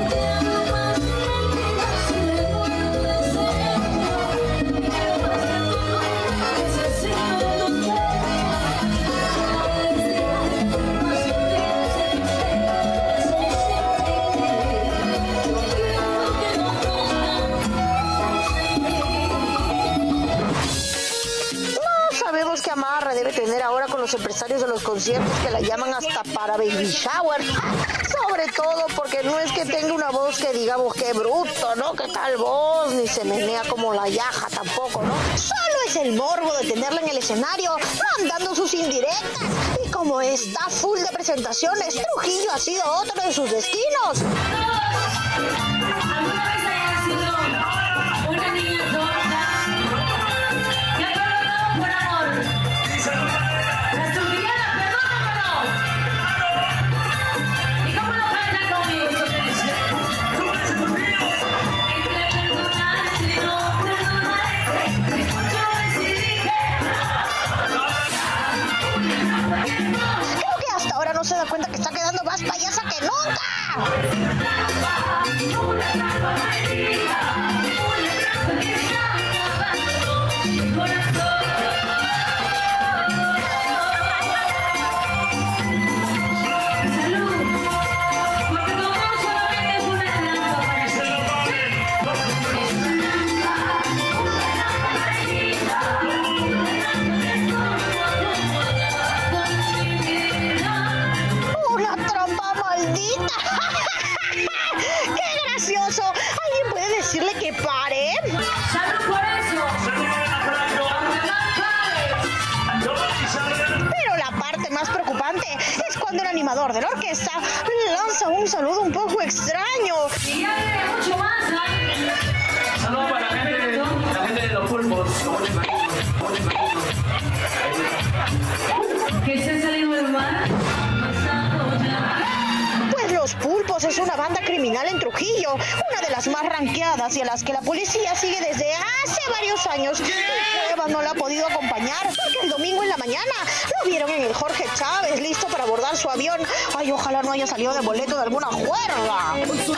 Que amarre debe tener ahora con los empresarios de los conciertos que la llaman hasta para baby shower. Sobre todo porque no es que tenga una voz que digamos que bruto, ¿no? ¿Qué tal voz? Ni se menea como la Yaja tampoco, ¿no? Solo es el morbo de tenerla en el escenario mandando sus indirectas. Y como está full de presentaciones, Trujillo ha sido otro de sus destinos. ¡Qué gracioso! ¿Alguien puede decirle que pare? ¡Salud por eso! Pero la parte más preocupante es cuando el animador de la orquesta le lanza un saludo un poco extraño. Y ya viene mucho más, ¿eh? Saludos para la gente, la gente de los pulpos. ¿Que se ha salido del mar? Pues Los Pulpos es una banda criminal en Trujillo, una de las más ranqueadas y a las que la policía sigue desde hace varios años. Y Cueva no la ha podido acompañar porque el domingo en la mañana lo vieron en el Jorge Chávez, listo para abordar su avión. Ay, ojalá no haya salido de boleto de alguna juerga.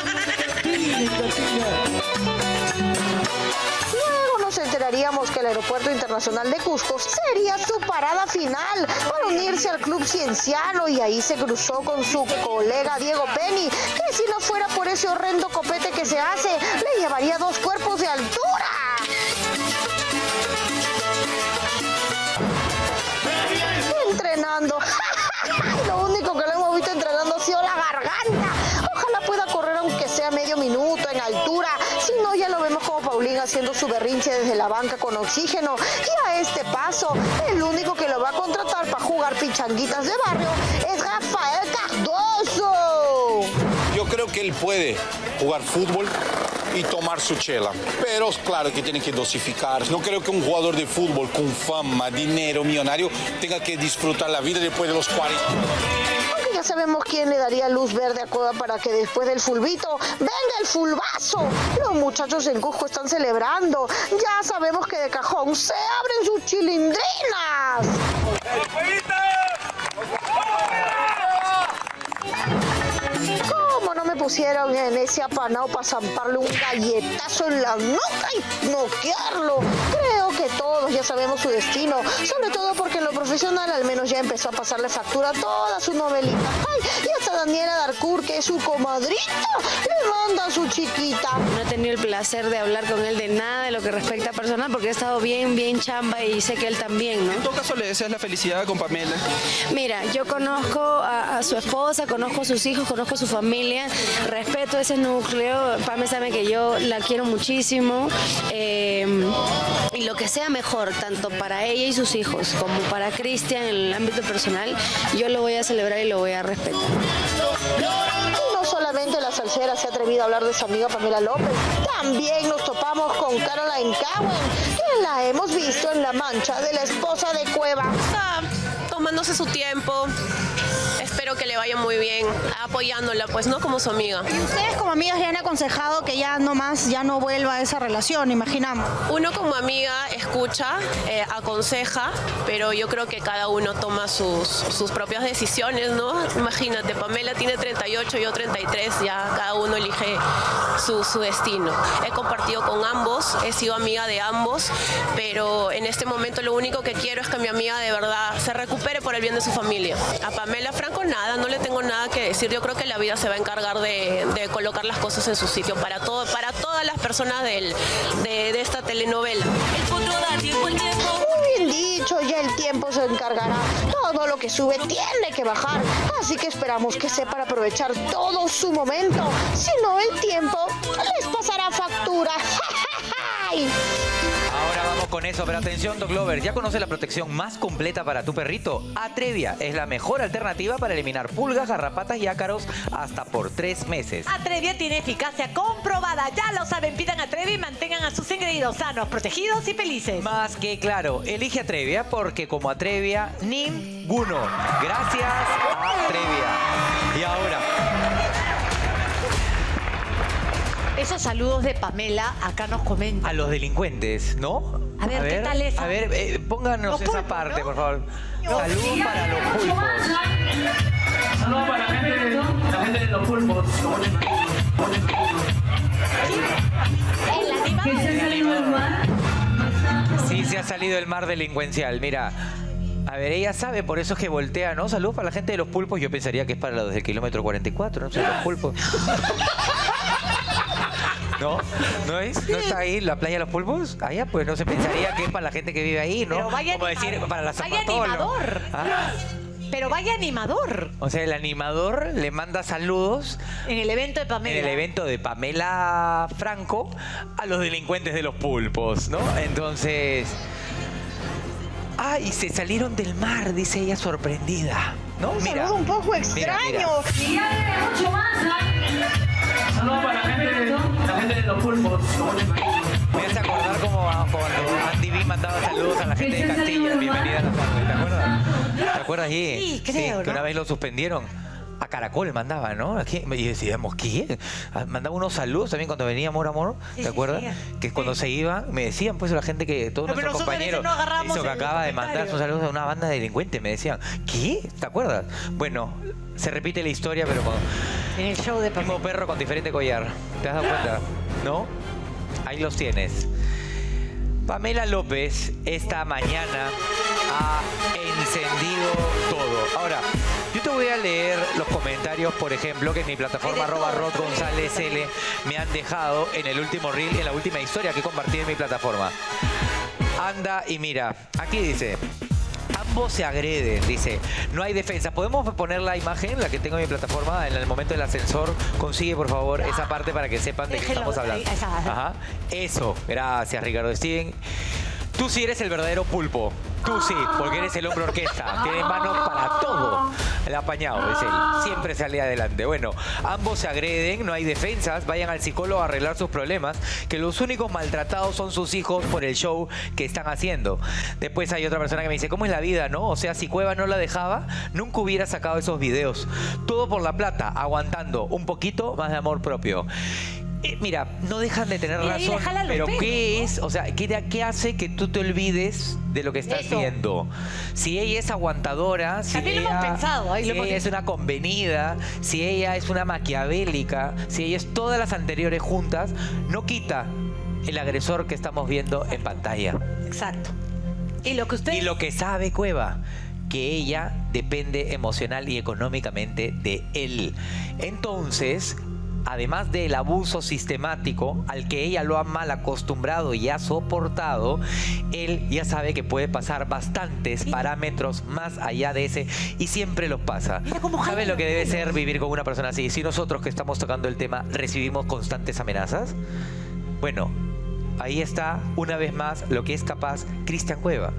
Luego nos enteraríamos que el Aeropuerto Internacional de Cusco sería su parada final para unirse al Club Cienciano, y ahí se cruzó con su colega Diego Penny, que si no fuera por ese horrendo copete que se hace, le llevaría dos cuerpos de altura. Entrenando. Lo único que lo hemos visto entrenando ha sido la garganta. Ojalá pueda correr aunque sea medio minuto en altura. Si no, ya lo vemos como Paulín haciendo su berrinche desde la banca con oxígeno. Y a este paso, el único que lo va a contratar para jugar pichanguitas de barrio es Rafael Cardoso. Yo creo que él puede jugar fútbol y tomar su chela, pero claro que tiene que dosificar. No creo que un jugador de fútbol con fama, dinero, millonario tenga que disfrutar la vida después de los cuarenta. Aunque ya sabemos quién le daría luz verde a Cueva para que después del fulbito venga el fulbazo. Los muchachos en Cusco están celebrando. Ya sabemos que de cajón se abren sus chilindrinas. ¿Cómo no me pusieron en ese apanado para zamparle un galletazo en la nuca y noquearlo? Creo que todos ya sabemos su destino, sobre todo porque en lo profesional al menos ya empezó a pasarle factura a toda su novelita. Ay, y hasta Daniela Darcourt, que es su comadrita, le manda a su chiquita. No he tenido el placer de hablar con él de nada de lo que respecta a personal, porque he estado bien, bien chamba y sé que él también, ¿no? ¿En todo caso le deseas la felicidad con Pamela? Mira, yo conozco a, a su esposa, conozco a sus hijos, conozco a su familia, respeto ese núcleo. Pamela sabe que yo la quiero muchísimo, eh, y lo que sea mejor, tanto para ella y sus hijos como para Cristian en el ámbito personal, yo lo voy a celebrar y lo voy a respetar. Y no solamente la salsera se ha atrevido a hablar de su amiga Pamela López, también nos topamos con Caroline Cowan, que la hemos visto en la mancha de la esposa de Cueva. Está tomándose su tiempo. Espero que le vaya muy bien, apoyándola, pues, ¿no? Como su amiga. ¿Y ustedes como amigas le han aconsejado que ya no más, ya no vuelva a esa relación, imaginamos? Uno como amiga escucha, eh, aconseja, pero yo creo que cada uno toma sus, sus propias decisiones, ¿no? Imagínate, Pamela tiene treinta y ocho, yo treinta y tres, ya cada uno elige su, su destino. He compartido con ambos, he sido amiga de ambos, pero en este momento lo único que quiero es que mi amiga de verdad se recupere por el bien de su familia. A Pamela Franco nada, no le tengo nada que decir. Yo creo que la vida se va a encargar de, de colocar las cosas en su sitio para todo, para todas las personas del, de, de esta telenovela. El futuro da tiempo al tiempo. Muy bien dicho, ya el tiempo se encargará. Todo lo que sube tiene que bajar, así que esperamos que sepan aprovechar todo su momento. Si no, el tiempo les pasará factura. Ahora vamos con eso, pero atención, Dog Lover, ¿ya conoce la protección más completa para tu perrito? Atrevia es la mejor alternativa para eliminar pulgas, garrapatas y ácaros hasta por tres meses. Atrevia tiene eficacia comprobada. Ya lo saben, pidan Atrevia y mantengan a sus engreídos sanos, protegidos y felices. Más que claro, elige Atrevia porque como Atrevia, ninguno. Gracias, Atrevia. Y ahora... Esos saludos de Pamela acá nos comentan. A los delincuentes, ¿no? A ver, ¿qué tal esa? A ver, eh, pónganos Los esa pulpos, parte, ¿no? por favor. Los Saludos días. para los pulpos. Saludos para la gente, la gente de los pulpos. ¿Que se ha salido el mar? Sí, se ha salido el mar delincuencial. Mira, a ver, ella sabe, por eso es que voltea, ¿no? Saludos para la gente de los pulpos. Yo pensaría que es para los del kilómetro cuarenta y cuatro, ¿no? O sea, los pulpos. ¿No? ¿No es? ¿No está ahí la playa de los pulpos? Allá, pues no se pensaría que es para la gente que vive ahí, ¿no? Pero vaya Como decir, animador. para la Vaya Zapatolo. animador. ¿Ah? Pero vaya animador. O sea, el animador le manda saludos En el evento de Pamela. en el evento de Pamela Franco a los delincuentes de los pulpos, ¿no? Entonces... ¡Ay, se salieron del mar! Dice ella sorprendida, ¿no? Un Mira, saludo un poco mira, extraño. mira. mucho más. Saludos para la gente, la gente de los pulpos. Me hace acordar como a- cuando Andy B mandaba saludos a la gente de Castilla. Bienvenida a la tarde, ¿te acuerdas? ¿Te acuerdas, G? Sí, creo, que ¿no? una vez lo suspendieron. A Caracol mandaba, ¿no? ¿A quién? Y decíamos, ¿qué? Ah, mandaba unos saludos también cuando venía Amor Amor, Sí, ¿te sí, acuerdas? sí. Que cuando se iba, me decían, pues la gente que, todos No, pero nuestros nosotros compañeros, no agarramos eso que el acaba de mandar comentario. sus saludos a una banda de delincuentes, me decían, ¿qué? ¿Te acuerdas? Bueno, se repite la historia, pero con En el show de mismo Pamela. perro con diferente collar. ¿Te has dado cuenta? ¿No? Ahí los tienes. Pamela López esta mañana ha encendido todo. Ahora, yo te voy a leer los comentarios, por ejemplo, que en mi plataforma arroba Rod González L me han dejado en el último reel, en la última historia que compartí en mi plataforma. Anda y mira, aquí dice... Ambos se agreden, dice. No hay defensa. ¿Podemos poner la imagen, la que tengo en mi plataforma, en el momento del ascensor? Consigue, por favor, esa parte para que sepan de qué Déjelo, estamos hablando. ahí, esa. Ajá. Eso. Gracias, Ricardo Steven. Tú sí eres el verdadero pulpo. Tú sí, porque eres el hombre orquesta. Tienes manos para todo. El apañado es él. Siempre sale adelante. Bueno, ambos se agreden, no hay defensas. Vayan al psicólogo a arreglar sus problemas. Que los únicos maltratados son sus hijos por el show que están haciendo. Después hay otra persona que me dice, ¿cómo es la vida, no? O sea, si Cueva no la dejaba, nunca hubiera sacado esos videos. Todo por la plata, aguantando un poquito más de amor propio. Eh, mira, no dejan de tener Mira, ahí razón, le jala los pero pelos, ¿qué ¿no? es? O sea, ¿qué, ¿qué hace que tú te olvides de lo que estás Eso. viendo? Si ella es aguantadora, si También lo ella, hemos pensado, ahí si lo hemos ella es dicho. una convenida, si ella es una maquiavélica, si ella es todas las anteriores juntas, no quita el agresor que estamos viendo en pantalla. Exacto. Y lo que usted... Y lo que sabe Cueva, que ella depende emocional y económicamente de él. Entonces, además del abuso sistemático al que ella lo ha mal acostumbrado y ha soportado, él ya sabe que puede pasar bastantes parámetros más allá de ese y siempre los pasa. ¿Sabe lo que debe ser vivir con una persona así? Si nosotros que estamos tocando el tema recibimos constantes amenazas, bueno, ahí está una vez más lo que es capaz Cristian Cueva.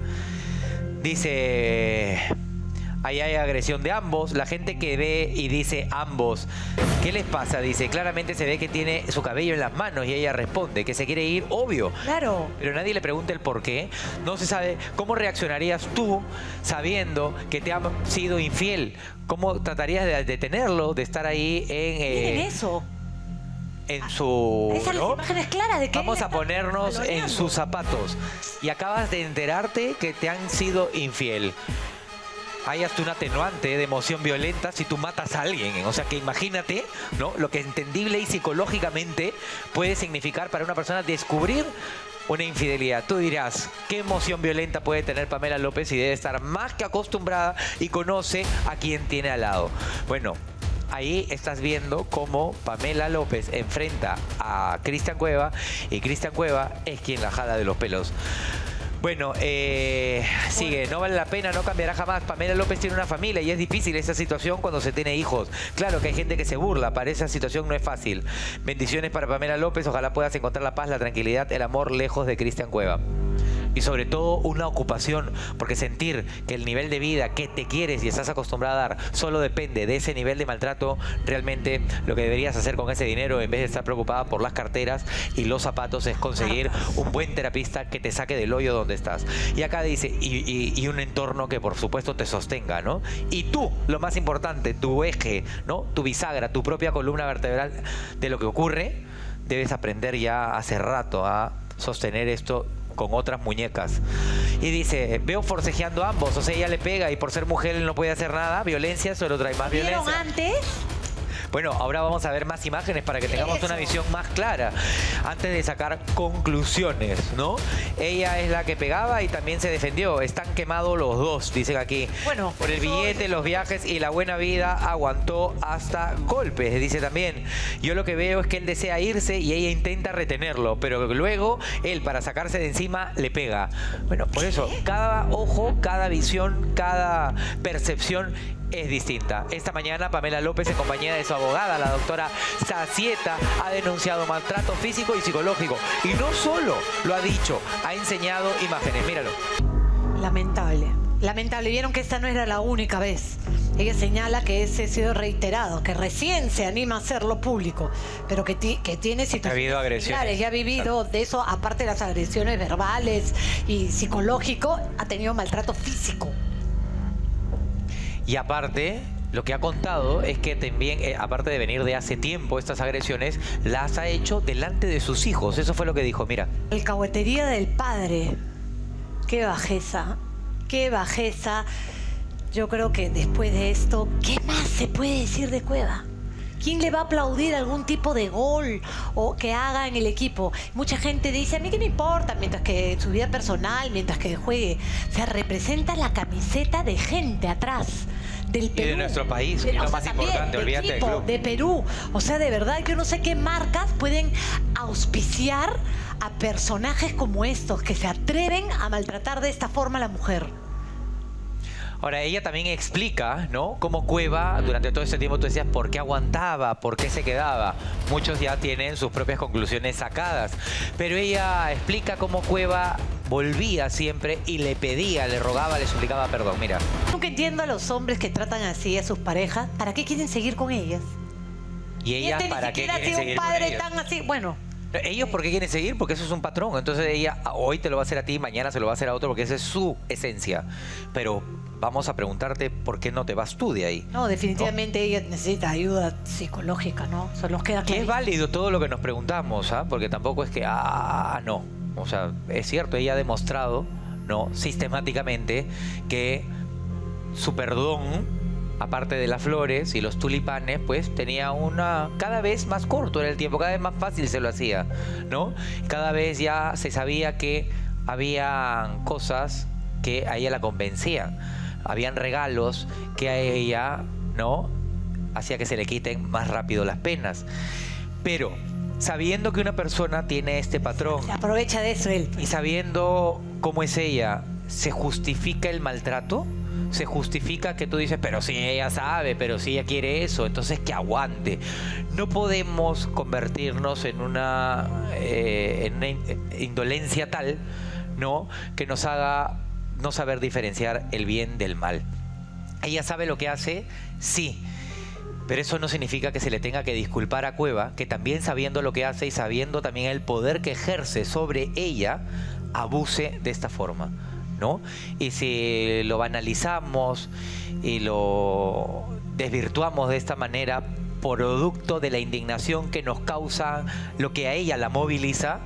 Dice... Ahí hay agresión de ambos. La gente que ve y dice ambos, ¿qué les pasa? Dice, claramente se ve que tiene su cabello en las manos y ella responde que se quiere ir, obvio. Claro. Pero nadie le pregunta el por qué. No se sabe cómo reaccionarías tú sabiendo que te han sido infiel. ¿Cómo tratarías de detenerlo, de estar ahí en... eh, Miren eso. en su... Esas ¿no? las imágenes claras de que Vamos él a está ponernos en valoreando. sus zapatos. Y acabas de enterarte que te han sido infiel. Hay hasta un atenuante de emoción violenta si tú matas a alguien. O sea que imagínate, ¿no? Lo que entendible y psicológicamente puede significar para una persona descubrir una infidelidad. Tú dirás, ¿qué emoción violenta puede tener Pamela López y debe estar más que acostumbrada y conoce a quien tiene al lado? Bueno, ahí estás viendo cómo Pamela López enfrenta a Cristian Cueva y Cristian Cueva es quien la jala de los pelos. Bueno, eh, sigue, no vale la pena, no cambiará jamás. Pamela López tiene una familia y es difícil esa situación cuando se tiene hijos. Claro que hay gente que se burla, para esa situación no es fácil. Bendiciones para Pamela López, ojalá puedas encontrar la paz, la tranquilidad, el amor lejos de Cristian Cueva. Y sobre todo una ocupación, porque sentir que el nivel de vida que te quieres y estás acostumbrada a dar solo depende de ese nivel de maltrato, realmente lo que deberías hacer con ese dinero en vez de estar preocupada por las carteras y los zapatos es conseguir un buen terapista que te saque del hoyo donde estás. Y acá dice, y, y, y un entorno que por supuesto te sostenga, ¿no? Y tú, lo más importante, tu eje, ¿no? Tu bisagra, tu propia columna vertebral de lo que ocurre, debes aprender ya hace rato a sostener esto con otras muñecas. Y dice, veo forcejeando a ambos, o sea, ella le pega y por ser mujer él no puede hacer nada, violencia, solo trae más ¿Vieron violencia. antes? Bueno, ahora vamos a ver más imágenes para que tengamos Eso. una visión más clara antes de sacar conclusiones, ¿no? Ella es la que pegaba y también se defendió. Están quemados los dos, dicen aquí. Bueno, por el billete, los viajes y la buena vida aguantó hasta golpes, dice también. Yo lo que veo es que él desea irse y ella intenta retenerlo, pero luego él, para sacarse de encima, le pega. Bueno, por eso, cada ojo, cada visión, cada percepción es distinta. Esta mañana Pamela López, en compañía de su abogada, la doctora Zacieta, ha denunciado maltrato físico y psicológico. Y no solo lo ha dicho, ha enseñado imágenes. Míralo. Lamentable. Lamentable. Vieron que esta no era la única vez. Ella señala que ese ha sido reiterado, que recién se anima a hacerlo público, pero que, ti- que tiene situaciones Ha habido agresiones. similares. Ya ha vivido de eso, aparte de las agresiones verbales y psicológico, ha tenido maltrato físico. Y aparte, lo que ha contado es que también, eh, aparte de venir de hace tiempo estas agresiones, las ha hecho delante de sus hijos. Eso fue lo que dijo, mira. Alcahuetería del padre. Qué bajeza, qué bajeza. Yo creo que después de esto, ¿qué más se puede decir de Cueva? ¿Quién le va a aplaudir algún tipo de gol o que haga en el equipo? Mucha gente dice, a mí qué me importa, mientras que su vida personal, mientras que juegue. O sea, representa la camiseta de gente atrás. Del Perú. Y de nuestro país, De- que es o lo sea, más también importante, de olvídate del equipo, club. de Perú. O sea, de verdad, yo no sé qué marcas pueden auspiciar a personajes como estos que se atreven a maltratar de esta forma a la mujer. Ahora, ella también explica, ¿no? Cómo Cueva, durante todo este tiempo tú decías, ¿por qué aguantaba? ¿Por qué se quedaba? Muchos ya tienen sus propias conclusiones sacadas. Pero ella explica cómo Cueva volvía siempre y le pedía, le rogaba, le suplicaba perdón. Mira. Nunca entiendo a los hombres que tratan así a sus parejas. ¿Para qué quieren seguir con ellas? Y ella, Este ¿para ni qué siquiera ha quiere sido seguir un con padre ellos? tan así. Bueno, Ellos, ¿por qué quieren seguir? Porque eso es un patrón. Entonces ella hoy te lo va a hacer a ti, mañana se lo va a hacer a otro, porque esa es su esencia. Pero vamos a preguntarte por qué no te vas tú de ahí. no, definitivamente ella necesita ayuda psicológica, ¿no? Eso nos queda Que es claro. válido todo lo que nos preguntamos, ¿ah? Porque tampoco es que, ah, no. O sea, es cierto, ella ha demostrado, ¿no? Sistemáticamente que su perdón, aparte de las flores y los tulipanes, pues tenía una... Cada vez más corto era el tiempo, cada vez más fácil se lo hacía, ¿no? Cada vez ya se sabía que habían cosas que a ella la convencían. Habían regalos que a ella, ¿no? Hacía que se le quiten más rápido las penas. Pero sabiendo que una persona tiene este patrón... Se aprovecha de eso él. Y sabiendo cómo es ella, ¿se justifica el maltrato? ¿Se justifica que tú dices, pero si ella sabe, pero si ella quiere eso, entonces que aguante? No podemos convertirnos en una, eh, en una in- indolencia tal, ¿no? Que nos haga no saber diferenciar el bien del mal. ¿Ella sabe lo que hace? Sí. Pero eso no significa que se le tenga que disculpar a Cueva, que también sabiendo lo que hace y sabiendo también el poder que ejerce sobre ella, abuse de esta forma, ¿no? Y si lo banalizamos y lo desvirtuamos de esta manera, producto de la indignación que nos causa lo que a ella la moviliza,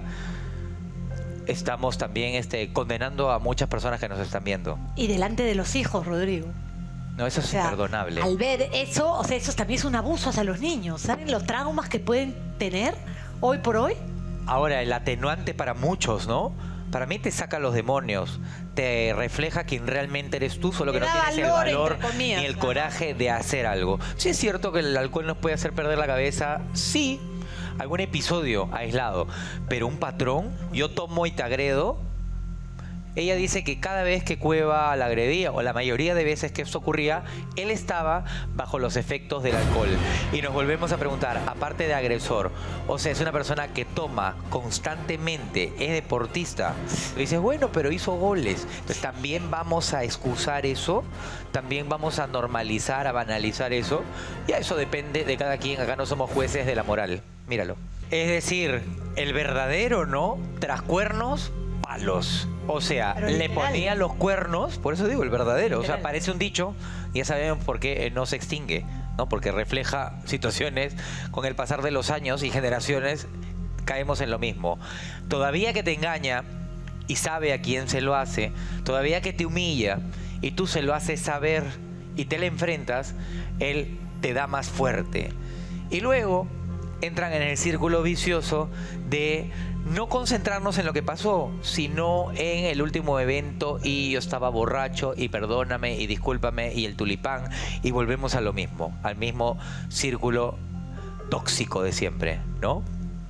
estamos también este, condenando a muchas personas que nos están viendo. Y delante de los hijos, Rodrigo. No, eso es O sea, imperdonable. Al ver eso, o sea, eso también es un abuso hacia los niños. ¿Saben los traumas que pueden tener hoy por hoy? Ahora, el atenuante para muchos, ¿no? Para mí te saca los demonios, te refleja quién realmente eres tú, solo que Te no da tienes el valor, valor entre comillas, ni el claro. coraje de hacer algo. Sí es cierto que el alcohol nos puede hacer perder la cabeza, sí, algún episodio aislado, pero un patrón, yo tomo y te agredo. Ella dice que cada vez que Cueva la agredía, o la mayoría de veces que esto ocurría, él estaba bajo los efectos del alcohol. Y nos volvemos a preguntar, aparte de agresor, o sea, es una persona que toma constantemente, es deportista. Y dices, bueno, pero hizo goles. Entonces también vamos a excusar eso, también vamos a normalizar, a banalizar eso. Y eso depende de cada quien, acá no somos jueces de la moral. Míralo. Es decir, el verdadero, ¿no? Tras cuernos, palos. O sea, Pero le literal. ponía los cuernos, por eso digo el verdadero. O sea, Literal. parece un dicho, y ya sabemos por qué eh, no se extingue, ¿no? Porque refleja situaciones con el pasar de los años y generaciones caemos en lo mismo. Todavía que te engaña y sabe a quién se lo hace, todavía que te humilla y tú se lo haces saber y te le enfrentas, él te da más fuerte. Y luego entran en el círculo vicioso de no concentrarnos en lo que pasó, sino en el último evento y yo estaba borracho y perdóname y discúlpame y el tulipán, y volvemos a lo mismo, al mismo círculo tóxico de siempre, ¿no?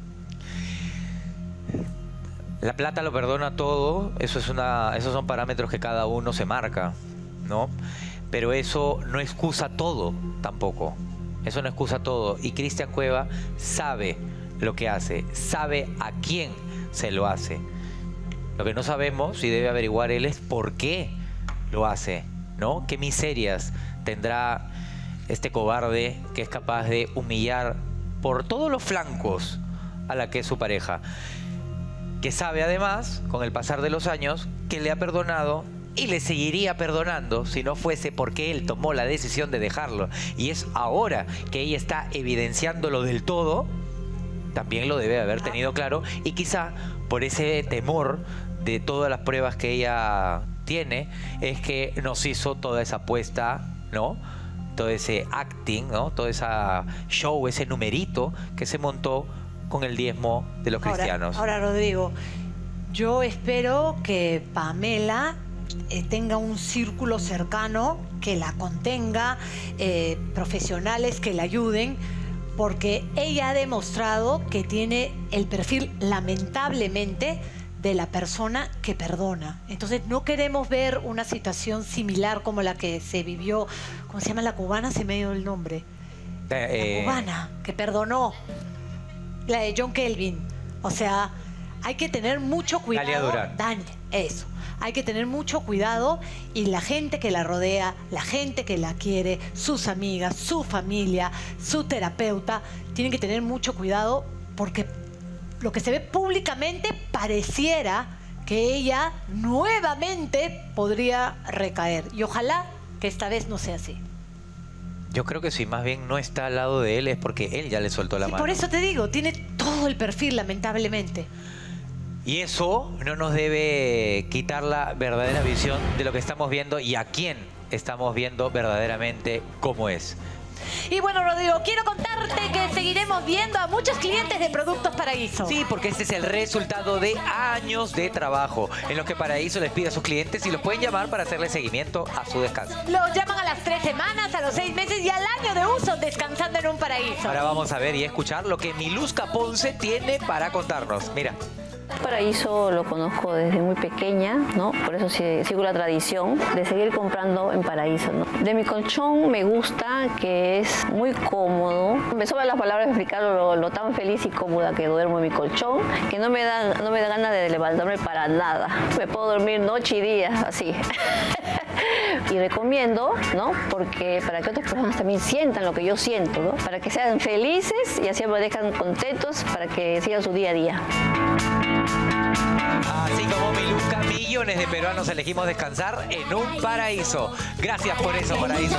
La plata lo perdona todo, eso es una, esos son parámetros que cada uno se marca, ¿no? Pero eso no excusa todo tampoco. Eso no excusa todo. Y Cristian Cueva sabe lo que hace, sabe a quién se lo hace. Lo que no sabemos y debe averiguar él es por qué lo hace, ¿no? ¿Qué miserias tendrá este cobarde que es capaz de humillar por todos los flancos a la que es su pareja? Que sabe además, con el pasar de los años, que le ha perdonado y le seguiría perdonando si no fuese porque él tomó la decisión de dejarlo. Y es ahora que ella está evidenciándolo del todo, también lo debe haber tenido claro, y quizá por ese temor de todas las pruebas que ella tiene, es que nos hizo toda esa apuesta, ¿no? Todo ese acting, ¿no? Todo ese show, ese numerito que se montó con el diezmo de los ahora, cristianos. Ahora, Rodrigo, yo espero que Pamela eh, tenga un círculo cercano que la contenga, eh, profesionales que la ayuden, porque ella ha demostrado que tiene el perfil, lamentablemente, de la persona que perdona. Entonces no queremos ver una situación similar como la que se vivió, ¿cómo se llama la cubana? Se me dio el nombre. Eh, La cubana, que perdonó. La de John Kelvin. O sea, hay que tener mucho cuidado. Dalia Durán. Dan, eso. Hay que tener mucho cuidado y la gente que la rodea, la gente que la quiere, sus amigas, su familia, su terapeuta, tienen que tener mucho cuidado porque lo que se ve públicamente pareciera que ella nuevamente podría recaer. Y ojalá que esta vez no sea así. Yo creo que si más bien no está al lado de él es porque él ya le soltó la Sí, mano. por eso te digo, tiene todo el perfil, lamentablemente. Y eso no nos debe quitar la verdadera visión de lo que estamos viendo y a quién estamos viendo verdaderamente cómo es. Y bueno, Rodrigo, quiero contarte que seguiremos viendo a muchos clientes de Productos Paraíso. Sí, porque este es el resultado de años de trabajo en los que Paraíso les pide a sus clientes y los pueden llamar para hacerle seguimiento a su descanso. Los llaman a las tres semanas, a los seis meses y al año de uso descansando en un paraíso. Ahora vamos a ver y escuchar lo que Miluska Ponce tiene para contarnos. Mira. Paraíso lo conozco desde muy pequeña, ¿no? Por eso sí, sigo la tradición de seguir comprando en Paraíso, ¿no? De mi colchón me gusta que es muy cómodo. Me sobran las palabras de explicar lo, lo tan feliz y cómoda que duermo en mi colchón, que no me da, no me da ganas de levantarme para nada. Me puedo dormir noche y día, así. Y recomiendo, ¿no? Porque para que otras personas también sientan lo que yo siento, ¿no? Para que sean felices y así me dejan contentos para que sigan su día a día. Así como Miluska, millones de peruanos elegimos descansar en un paraíso. Gracias por eso, Paraíso.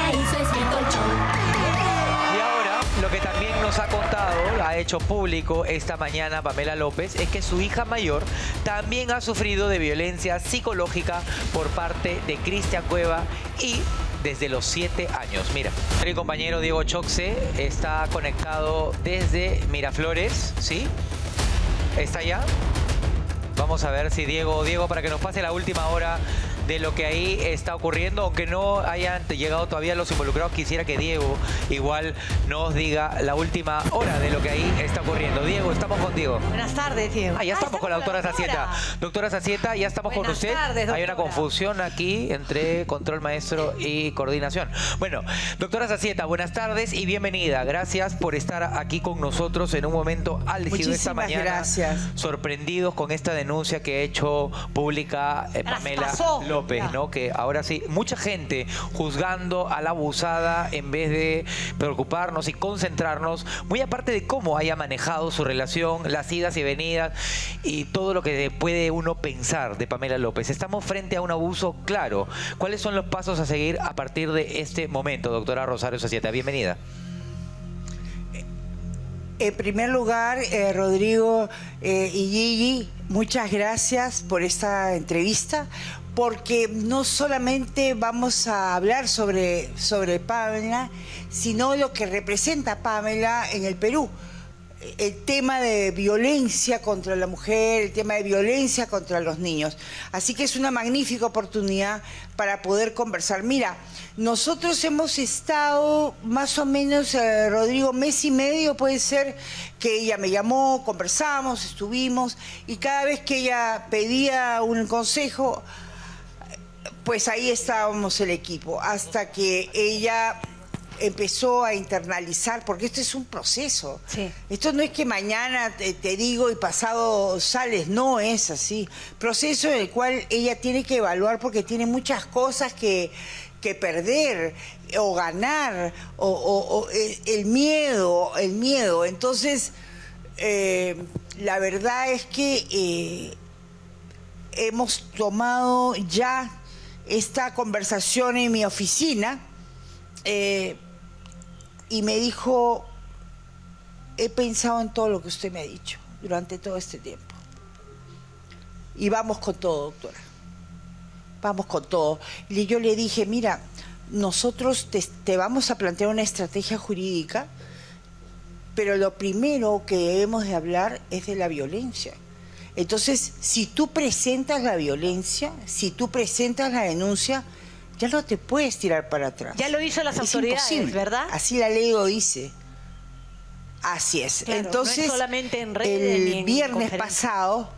Y ahora, lo que también nos ha contado, ha hecho público esta mañana Pamela López, es que su hija mayor también ha sufrido de violencia psicológica por parte de Cristian Cueva y desde los siete años. Mira, mi compañero Diego Choxe está conectado desde Miraflores, ¿sí? ¿Está allá? Vamos a ver si Diego, Diego, para que nos pase la última hora de lo que ahí está ocurriendo, aunque no hayan llegado todavía los involucrados, quisiera que Diego igual nos diga la última hora de lo que ahí está ocurriendo. Diego, estamos contigo. Buenas tardes, Diego. Ah, ya estamos, ah, con la doctora Zacieta. Doctora Zacieta, ya estamos Buenas con usted. tardes, Hay una doctora. confusión aquí entre control maestro y coordinación. Bueno, doctora Zacieta, buenas tardes y bienvenida. Gracias por estar aquí con nosotros en un momento álgido esta Muchísimas mañana. gracias. Sorprendidos con esta denuncia que ha hecho pública eh, Pamela Traspasó. López, Ya. ¿no? Que ahora sí, mucha gente juzgando a la abusada en vez de preocuparnos y concentrarnos, muy aparte de cómo haya manejado su relación, las idas y venidas y todo lo que puede uno pensar de Pamela López. Estamos frente a un abuso claro. ¿Cuáles son los pasos a seguir a partir de este momento, doctora Rosario Zacieta? Bienvenida. En primer lugar, eh, Rodrigo eh, y Gigi, muchas gracias por esta entrevista, porque no solamente vamos a hablar sobre, sobre Pamela, sino lo que representa Pamela en el Perú. El tema de violencia contra la mujer, el tema de violencia contra los niños. Así que es una magnífica oportunidad para poder conversar. Mira, nosotros hemos estado más o menos, eh, Rodrigo, mes y medio puede ser, que ella me llamó, conversamos, estuvimos, y cada vez que ella pedía un consejo, pues ahí estábamos el equipo, hasta que ella empezó a internalizar, porque esto es un proceso. Sí. Esto no es que mañana te, te digo y pasado sales, no es así. Proceso en el cual ella tiene que evaluar, porque tiene muchas cosas que, que perder o ganar, o, o, o el, el miedo, el miedo. Entonces, eh, la verdad es que eh, hemos tomado ya esta conversación en mi oficina, eh, y me dijo, he pensado en todo lo que usted me ha dicho durante todo este tiempo. Y vamos con todo, doctora. Vamos con todo. Y yo le dije, mira, nosotros te, te vamos a plantear una estrategia jurídica, pero lo primero que debemos de hablar es de la violencia. Entonces, si tú presentas la violencia, si tú presentas la denuncia, ya no te puedes tirar para atrás. Ya lo hizo las es autoridades, imposible. ¿verdad? Así la ley lo dice. Así es. Claro, entonces, no es solamente en redes, ni el en viernes pasado...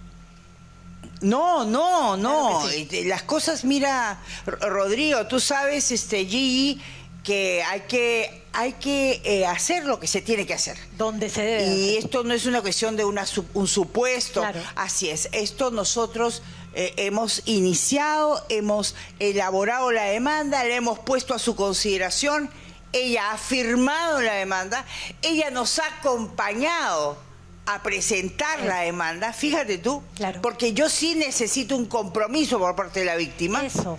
No, no, no. Claro que sí. Las cosas, mira, Rodrigo, tú sabes, este, Gigi, que hay que, hay que eh, hacer lo que se tiene que hacer. Donde se debe Y hacer. esto no es una cuestión de una, un supuesto. Claro. Así es. Esto nosotros eh, hemos iniciado, hemos elaborado la demanda, la hemos puesto a su consideración. Ella ha firmado la demanda. Ella nos ha acompañado a presentar Eso. la demanda. Fíjate tú. Claro. Porque yo sí necesito un compromiso por parte de la víctima. Eso.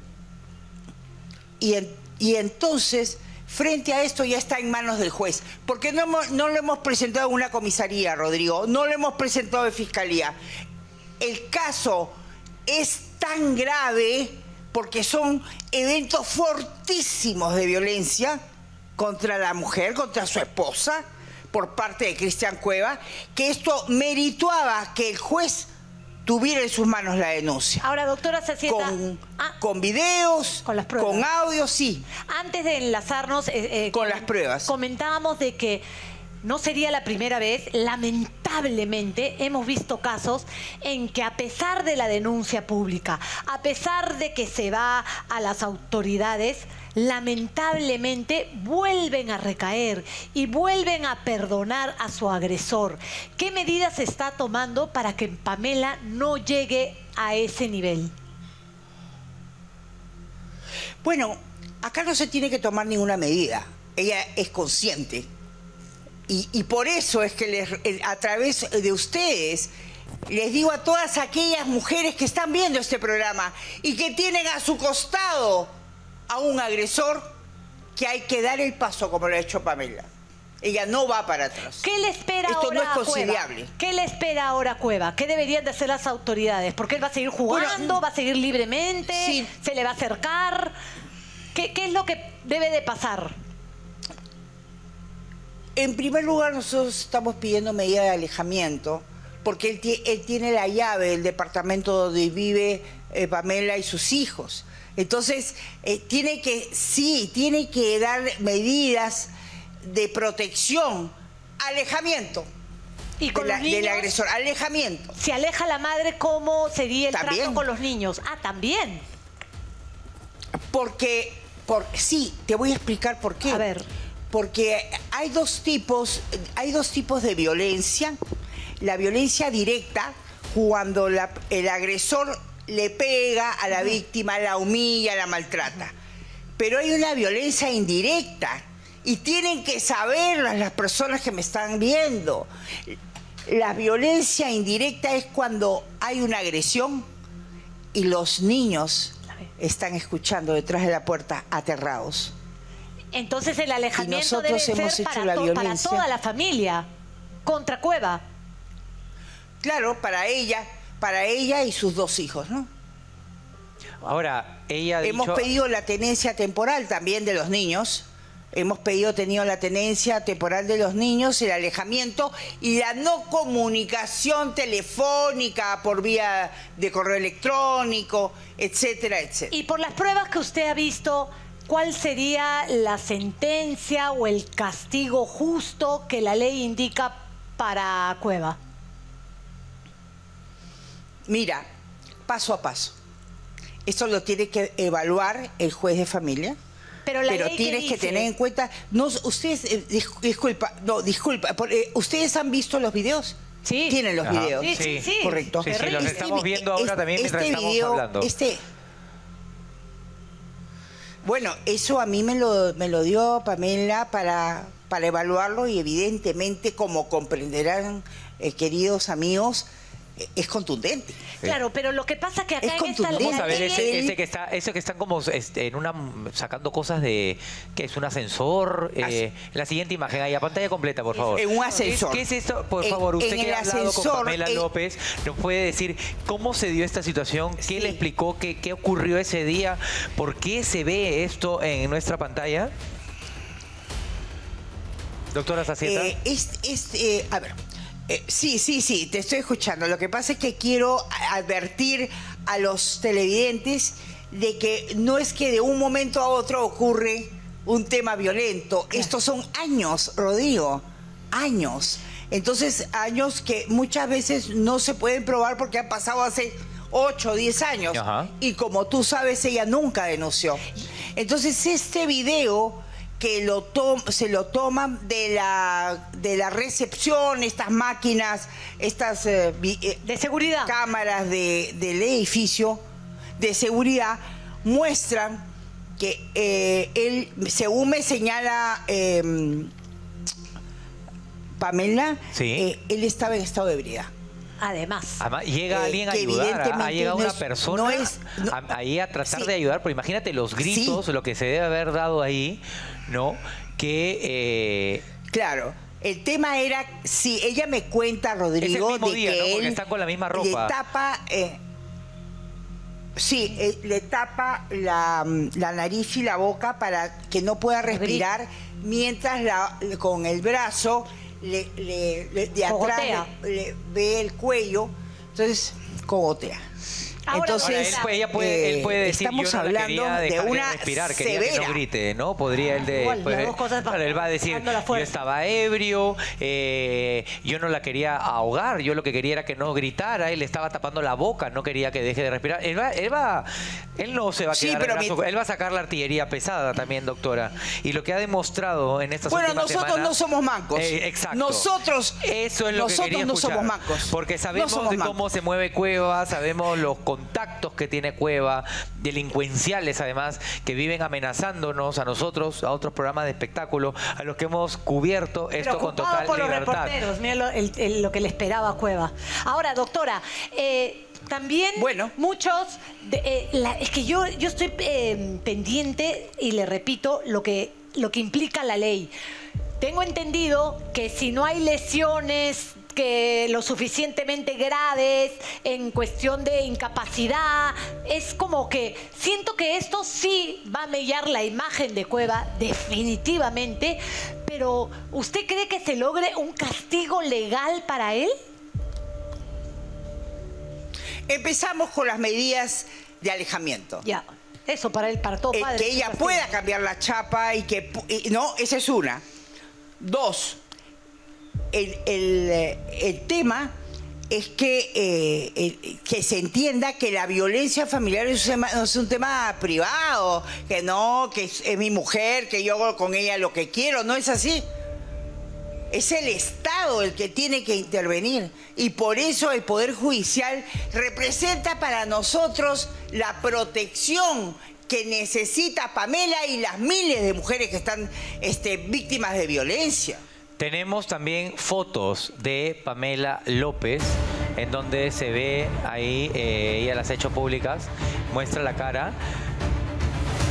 Y, en, y entonces... Frente a esto ya está en manos del juez, porque no, hemos, no lo hemos presentado en una comisaría, Rodrigo, no lo hemos presentado en fiscalía. El caso es tan grave porque son eventos fortísimos de violencia contra la mujer, contra su esposa, por parte de Cristian Cueva, que esto merituaba que el juez tuviera en sus manos la denuncia. Ahora, doctora Zacieta, con, ah, con videos, con las pruebas, con audios, sí. Antes de enlazarnos, eh, eh, con las pruebas, comentábamos de que no sería la primera vez. Lamentablemente hemos visto casos en que, a pesar de la denuncia pública, a pesar de que se va a las autoridades, lamentablemente vuelven a recaer y vuelven a perdonar a su agresor. ¿Qué medidas se está tomando para que Pamela no llegue a ese nivel? Bueno, acá no se tiene que tomar ninguna medida. Ella es consciente. Y, y por eso es que les, a través de ustedes les digo a todas aquellas mujeres que están viendo este programa y que tienen a su costado a un agresor, que hay que dar el paso como lo ha hecho Pamela. Ella no va para atrás. ¿Qué le espera Esto ahora no es conciliable. a Cueva? ¿Qué le espera ahora a Cueva? ¿Qué deberían de hacer las autoridades? Porque él va a seguir jugando, bueno, va a seguir libremente, sí. se le va a acercar. ¿Qué, qué es lo que debe de pasar? En primer lugar, nosotros estamos pidiendo medida de alejamiento, porque él, él tiene la llave del departamento donde vive eh, Pamela y sus hijos. Entonces, eh, tiene que, sí, tiene que dar medidas de protección, alejamiento. ¿Y con de la, los niños? Del agresor, alejamiento. Si aleja la madre, ¿cómo sería el ¿También? trato con los niños? Ah, también. Porque, por, sí, te voy a explicar por qué. A ver. Porque hay dos tipos, hay dos tipos de violencia. La violencia directa, cuando la, el agresor le pega a la uh-huh. víctima, la humilla, la maltrata. Uh-huh. Pero hay una violencia indirecta, y tienen que saberlo las personas que me están viendo. La violencia indirecta es cuando hay una agresión y los niños están escuchando detrás de la puerta aterrados. Entonces el alejamiento nosotros debe hemos ser hecho para, la to- para violencia. toda la familia, contra Cueva. Claro, para ella, para ella y sus dos hijos, ¿no? Ahora, ella ha Hemos dicho... pedido la tenencia temporal también de los niños. Hemos pedido, tenido la tenencia temporal de los niños, el alejamiento y la no comunicación telefónica por vía de correo electrónico, etcétera, etcétera. Y por las pruebas que usted ha visto, ¿cuál sería la sentencia o el castigo justo que la ley indica para Cueva? Mira, paso a paso. Esto lo tiene que evaluar el juez de familia. Pero, la Pero ley, ¿qué tienes que dice? tener en cuenta, no, ustedes, eh, dis- disculpa, no, disculpa, por- eh, ¿ustedes han visto los videos? Sí. Tienen los Ajá. videos. Sí, sí, sí. Correcto. Sí, sí, los Este estamos vi- viendo ahora este- también mientras este estamos video, hablando. Este, bueno, eso a mí me lo, me lo dio Pamela para, para evaluarlo y evidentemente, como comprenderán, eh, queridos amigos, eh, es contundente. Claro, pero lo que pasa que acá Es en esta contundente. Vamos a ver ley- ese, ese que está, ese que están como este, en una sacando cosas de que es un ascensor. Eh, la siguiente imagen ahí a pantalla completa, por favor. En un ascensor. ¿Qué es, qué es esto? Por En- favor, usted en que el ha hablado con ascensor, Pamela en- López, nos puede decir cómo se dio esta situación, qué Sí. le explicó, qué, qué ocurrió ese día, por qué se ve esto en nuestra pantalla. Doctora Sacieta. Eh, es, es, eh, a ver, eh, sí, sí, sí, te estoy escuchando. Lo que pasa es que quiero a- advertir a los televidentes de que no es que de un momento a otro ocurre un tema violento. Estos son años, Rodrigo, años. Entonces, años que muchas veces no se pueden probar porque han pasado hace ocho o diez años. Ajá. Y como tú sabes, ella nunca denunció. Entonces, este video que lo tom- se lo toman de la, de la recepción, estas máquinas, estas eh, vi- eh, de seguridad, cámaras de, del edificio de seguridad, muestran que eh, él, según me señala eh, Pamela, Sí. eh, él estaba en estado de ebriedad. Además. Además, llega Eh, alguien a que ayudar, ha- ha evidentemente llegado no una es- persona no es- no- a- ahí a tratar Sí. de ayudar, pero imagínate los gritos, lo que se debe haber dado ahí, ¿no? Que eh, Claro. El tema era, si ella me cuenta, Rodrigo, mismo de día, que ¿no? Porque él están con la misma le ropa. tapa, eh, sí, eh, le tapa la, la nariz y la boca para que no pueda respirar, mientras la, con el brazo le, le- le- de atrás Cogotea. le, le ve el cuello, entonces cogotea. Ahora, Entonces, Ahora, él, puede- ella puede, él puede eh, decir, estamos yo no la hablando quería de dejar de una respirar, quería que severa. no grite, ¿no? Podría él de, Igual, las puede- dos cosas claro, él va a decir, bajando la yo fuerza. estaba ebrio, eh, yo no la quería ahogar, yo lo que quería era que no gritara, él le estaba tapando la boca, no quería que deje de respirar. Él va, él va, él no se va a Sí, quedar pero de brazo- mi- él va a sacar la artillería pesada también, doctora. Y lo que ha demostrado en estas Bueno, últimas nosotros semanas- no somos mancos. Eh, exacto. Nosotros, Eso es lo nosotros que quería no escuchar. somos mancos. Porque sabemos No somos de cómo mancos. se mueve Cueva, sabemos los contactos que tiene Cueva, delincuenciales además, que viven amenazándonos a nosotros, a otros programas de espectáculo, a los que hemos cubierto esto con Preocupado total por los libertad. reporteros, mira lo, el- el- lo que le esperaba a Cueva. Ahora, doctora, eh, también muchos, de- eh, la- es que yo, yo estoy eh, pendiente y le repito lo que, lo que implica la ley. Tengo entendido que si no hay lesiones que lo suficientemente graves en cuestión de incapacidad, es como que siento que esto sí va a mellar la imagen de Cueva definitivamente, pero ¿usted cree que se logre un castigo legal para él? Empezamos con las medidas de alejamiento. Ya, eso para él, para todo Eh, padre. que es un ella castigo. pueda cambiar la chapa y que... pu- y- no, esa es una. Dos, el, el, eh, el tema es que, eh, el- que se entienda que la violencia familiar es un tema, no es un tema privado, que no, que es, es mi mujer, que yo hago con ella lo que quiero, no es así. Es el Estado el que tiene que intervenir y por eso el Poder Judicial representa para nosotros la protección que necesita Pamela y las miles de mujeres que están este, víctimas de violencia. Tenemos también fotos de Pamela López, en donde se ve ahí, eh, ella las ha hecho públicas, muestra la cara.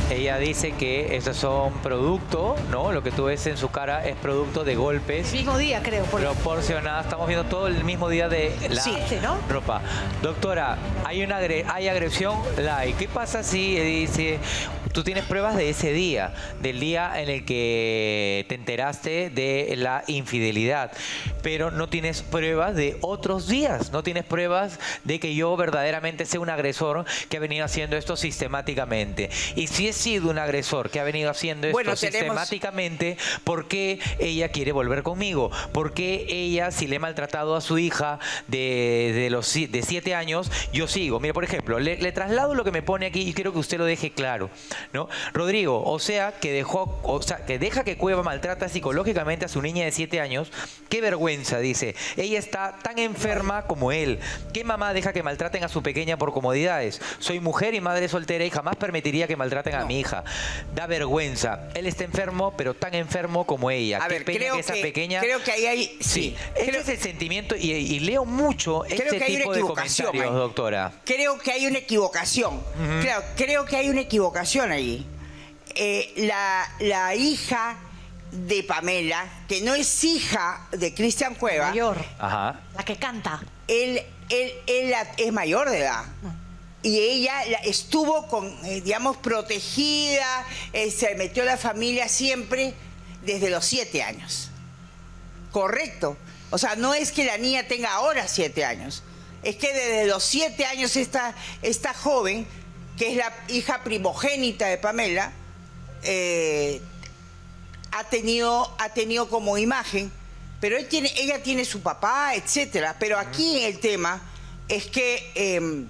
Ella dice que esos son producto, ¿no? Lo que tú ves en su cara es producto de golpes. El mismo día, creo. Por... proporcionadas. Estamos viendo todo el mismo día de la sí, ¿no? ropa. Doctora, hay una hay agresión live. ¿Qué pasa si dice tú tienes pruebas de ese día, del día en el que te enteraste de la infidelidad, pero no tienes pruebas de otros días? No tienes pruebas de que yo verdaderamente sea un agresor que ha venido haciendo esto sistemáticamente. Y si he sido un agresor que ha venido haciendo esto bueno, tenemos... sistemáticamente, ¿por qué ella quiere volver conmigo? ¿Por qué ella, si le he maltratado a su hija de, de los de siete años, yo sigo? Mira, por ejemplo, le, le traslado lo que me pone aquí y quiero que usted lo deje claro, ¿no? Rodrigo, o sea, que dejó, o sea, que deja que Cueva maltrata psicológicamente a su niña de siete años. Qué vergüenza, dice. Ella está tan enferma como él. ¿Qué mamá deja que maltraten a su pequeña por comodidades? Soy mujer y madre soltera y jamás permitiría que maltraten a no. mi hija. Da vergüenza. Él está enfermo, pero tan enfermo como ella. A Qué ver, pena creo que esa que, pequeña... Creo que ahí hay... Sí, sí. Este creo, es el sentimiento y, y leo mucho este tipo de comentarios, ahí. doctora. Creo que hay una equivocación. Uh-huh. Claro, creo que hay una equivocación allí. Eh, la, la hija de Pamela, que no es hija de Cristian Cueva... Mayor. Ajá. La que canta. Él, él, él es mayor de edad. Y ella estuvo, con, eh, digamos, protegida, eh, se metió a la familia siempre desde los siete años. Correcto. O sea, no es que la niña tenga ahora siete años. Es que desde los siete años esta, esta joven, que es la hija primogénita de Pamela, eh, ha, tenido, ha tenido como imagen, pero él tiene, ella tiene su papá, etcétera. Pero aquí el tema es que... Eh,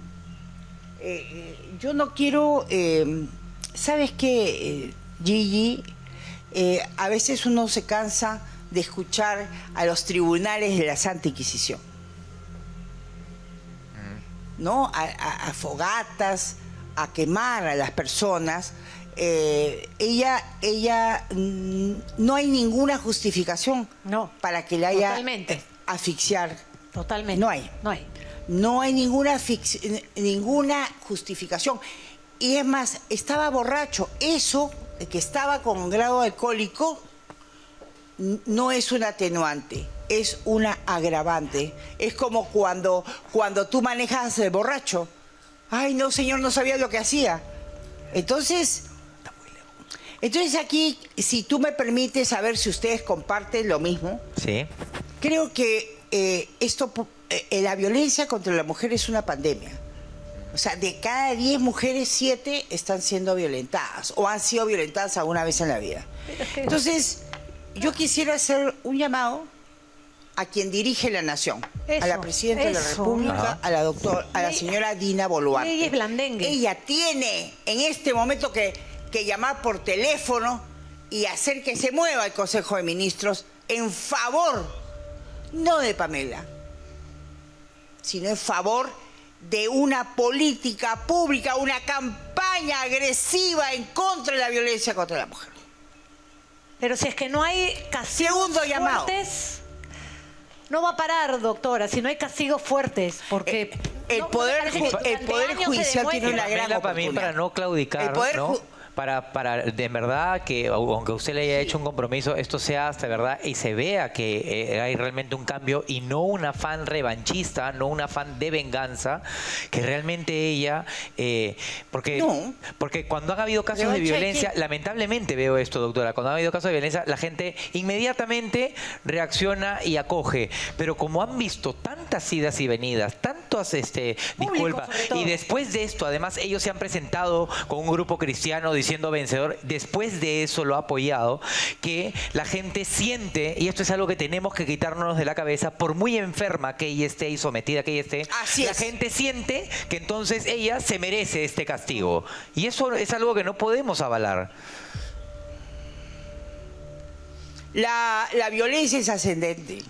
Eh, yo no quiero, eh, ¿sabes qué, eh, Gigi? Eh, a veces uno se cansa de escuchar a los tribunales de la Santa Inquisición, ¿no? A, a, a fogatas, a quemar a las personas. Eh, ella, ella, no hay ninguna justificación no, para que la haya totalmente. asfixiar. Totalmente. No hay. No hay. No hay ninguna, ninguna justificación. Y es más, estaba borracho. Eso, que estaba con grado alcohólico, no es un atenuante, es una agravante. Es como cuando, cuando tú manejas el borracho. Ay, no, señor, no sabía lo que hacía. Entonces, entonces aquí, si tú me permites saber si ustedes comparten lo mismo. Sí. Creo que eh, esto... Eh, la violencia contra la mujer es una pandemia. O sea, de cada diez mujeres, siete están siendo violentadas o han sido violentadas alguna vez en la vida. Entonces, yo quisiera hacer un llamado a quien dirige la nación, eso, a la Presidenta eso. de la República, Ajá. a la doctora, a la señora Dina Boluarte. Ella es blandengue. Ella tiene en este momento que, que llamar por teléfono y hacer que se mueva el Consejo de Ministros en favor, no de Pamela, sino en favor de una política pública, una campaña agresiva en contra de la violencia contra la mujer. Pero si es que no hay castigos Segundo llamado. fuertes, no va a parar, doctora, si no hay castigos fuertes, porque... Eh, el, no, poder, no ju el poder judicial tiene una gran oportunidad. Para mí, para no claudicar, el poder ¿no? Para, para de verdad que, aunque usted le haya hecho un compromiso, esto sea hasta verdad y se vea que eh, hay realmente un cambio y no un afán revanchista, no un afán de venganza, que realmente ella, eh, porque, no. porque cuando han habido casos Revancha de violencia, que... lamentablemente veo esto, doctora, cuando han habido casos de violencia, la gente inmediatamente reacciona y acoge, pero como han visto tantas idas y venidas, tantas este, disculpas, y después de esto, además, ellos se han presentado con un grupo cristiano diciendo siendo vencedor, después de eso lo ha apoyado, que la gente siente, y esto es algo que tenemos que quitarnos de la cabeza, por muy enferma que ella esté y sometida que ella esté, Así la es. gente siente que entonces ella se merece este castigo. Y eso es algo que no podemos avalar. La, la violencia es ascendente.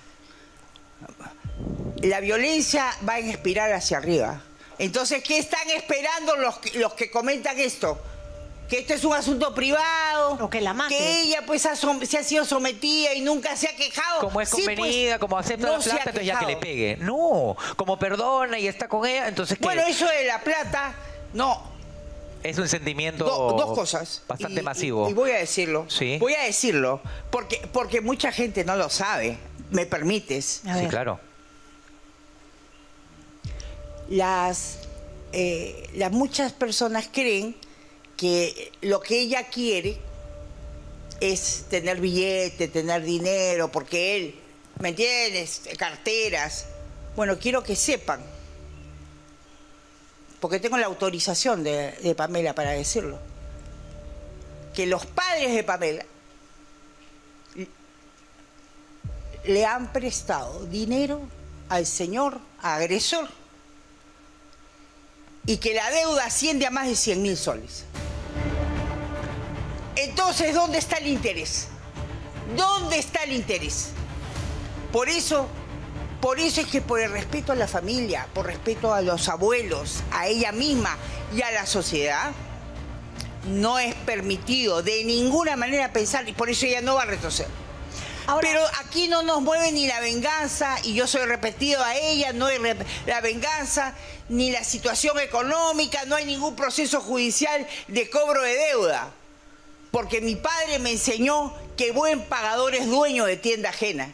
La violencia va en espiral hacia arriba. Entonces, ¿qué están esperando los, los que comentan esto? Que esto es un asunto privado, o que la mate. Que ella pues ha se ha sido sometida y nunca se ha quejado. Como es convenida, sí, pues, como acepta no la plata, entonces ya que le pegue. No, como perdona y está con ella, entonces ¿qué? Bueno, eso de la plata, no. Es un sentimiento Do- dos cosas. bastante Y- masivo. Y, y voy a decirlo. Sí. Voy a decirlo porque, porque mucha gente no lo sabe. ¿Me permites? Sí, claro. Las, eh, las muchas personas creen que lo que ella quiere es tener billete, tener dinero, porque él, ¿me entiendes? Carteras. Bueno, quiero que sepan, porque tengo la autorización de, de Pamela para decirlo, que los padres de Pamela le han prestado dinero al señor agresor y que la deuda asciende a más de cien mil soles. Entonces, ¿dónde está el interés? ¿Dónde está el interés? Por eso, por eso es que por el respeto a la familia, por respeto a los abuelos, a ella misma y a la sociedad, no es permitido de ninguna manera pensar, y por eso ella no va a retroceder. Pero aquí no nos mueve ni la venganza, y yo soy repetido a ella, no hay la venganza, ni la situación económica, no hay ningún proceso judicial de cobro de deuda. Porque mi padre me enseñó que buen pagador es dueño de tienda ajena.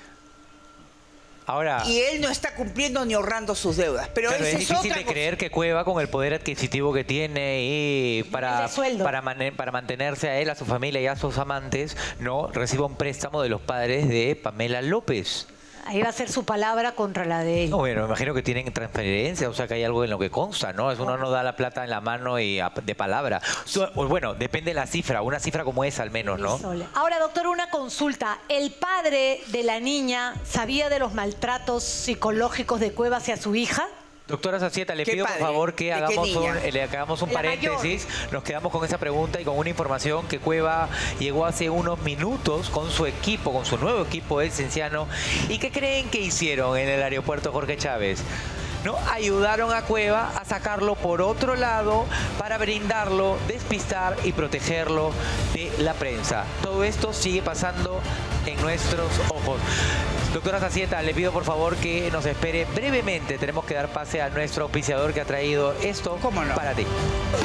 Ahora, y él no está cumpliendo ni ahorrando sus deudas. Pero claro, esa es es difícil otra de cosa. creer que Cueva, con el poder adquisitivo que tiene y para, de sueldo. para, mane- para mantenerse a él, a su familia y a sus amantes, no reciba un préstamo de los padres de Pamela López. Ahí va a ser su palabra contra la de él. No, bueno, me imagino que tienen transferencia, o sea que hay algo en lo que consta, ¿no? Es uno no da la plata en la mano y a- de palabra. So- o bueno, depende de la cifra, una cifra como esa al menos, ¿no? Ahora, doctor, una consulta. ¿El padre de la niña sabía de los maltratos psicológicos de Cueva hacia su hija? Doctora Sacieta, le ¿Qué pido padre? por favor que ¿De qué hagamos niña? un, eh, le hagamos un La paréntesis. Nos quedamos con esa pregunta y con una información que Cueva llegó hace unos minutos con su equipo, con su nuevo equipo, el Cienciano. ¿Y qué creen que hicieron en el aeropuerto Jorge Chávez? ¿No? Ayudaron a Cueva a sacarlo por otro lado para brindarlo, despistar y protegerlo de la prensa. Todo esto sigue pasando en nuestros ojos. Doctora Sacieta, le pido por favor que nos espere brevemente. Tenemos que dar pase a nuestro auspiciador que ha traído esto para ti.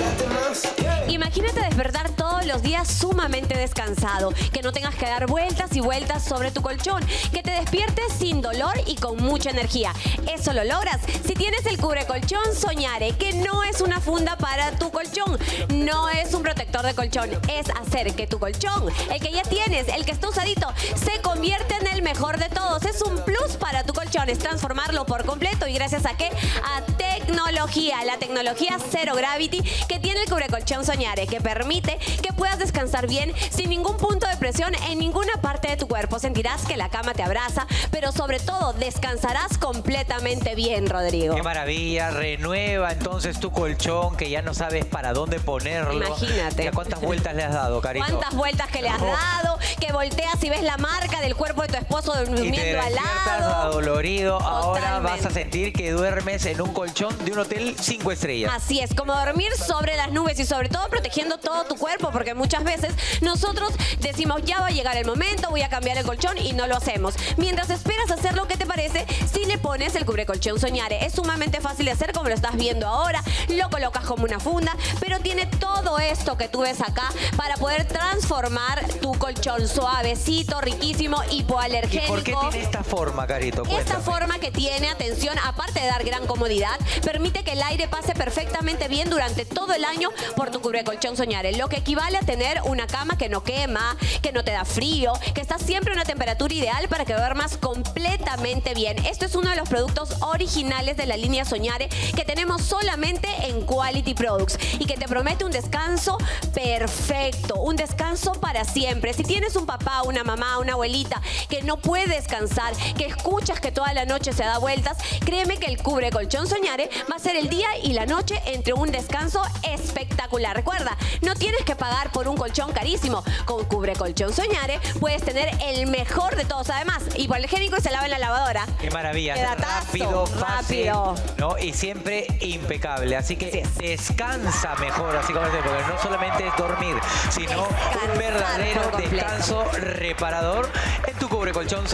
Imagínate despertar todos los días sumamente descansado, que no tengas que dar vueltas y vueltas sobre tu colchón, que te despiertes sin dolor y con mucha energía. Eso lo logras si tienes el cubrecolchón Soñare, que no es una funda para tu colchón, no es un protector de colchón, es hacer que tu colchón, el que ya tienes, el que está usadito, se convierta en el mejor de todos. Es un plus para tu colchón, es transformarlo por completo. ¿Y gracias a qué? A tecnología, la tecnología Zero Gravity que tiene el cubrecolchón Soñare, que permite que puedas descansar bien sin ningún punto de presión en ninguna parte de tu cuerpo. Sentirás que la cama te abraza, pero sobre todo descansarás completamente bien, Rodrigo. Qué maravilla, renueva entonces tu colchón que ya no sabes para dónde ponerlo. Imagínate. ¿Y a cuántas vueltas le has dado, Carito? ¿Cuántas vueltas que le has Oh. dado? Que volteas y ves la marca del cuerpo de tu esposo Y te durmiendo al despiertas lado. adolorido. Ahora Totalmente. vas a sentir que duermes en un colchón de un hotel cinco estrellas. Así es, como dormir sobre las nubes y sobre todo protegiendo todo tu cuerpo, porque muchas veces nosotros decimos ya va a llegar el momento, voy a cambiar el colchón y no lo hacemos. Mientras esperas hacerlo, ¿qué te parece si le pones el cubrecolchón Soñare? Es sumamente fácil de hacer, como lo estás viendo ahora, lo colocas como una funda, pero tiene todo esto que tú ves acá para poder transformar tu colchón suavecito, riquísimo, ¿Y hipoalergénico. por qué tiene esta forma, Carito? Esta Cuéntame. forma que tiene, atención, aparte de dar gran comodidad, permite que el aire pase perfectamente bien durante todo el año por tu cubrecolchón Soñare, lo que equivale a tener una cama que no quema, que no te da frío, que está siempre a una temperatura ideal para que duermas completamente bien. Esto es uno de los productos originales de la línea Soñare que tenemos solamente en Quality Products y que te promete un descanso perfecto, un descanso para siempre. Si tienes un papá, una mamá, una abuelita que no puede descansar, que escuchas que toda la noche se da vueltas, créeme que el cubrecolchón Soñare va a ser el día y la noche entre un descanso espectacular. Recuerda, no tienes que pagar por un colchón carísimo. Con cubrecolchón Soñare puedes tener el mejor de todos. Además, hipoalergénico y se lava en la lavadora. Qué maravilla, Qué datazo, rápido, fácil, rápido. ¿no? Y siempre impecable. Así que descansa mejor, así como dice, porque no solamente es dormir, sino un verdadero por completo. descanso reparador en tu cubrecolchón Soñare. ¿Quién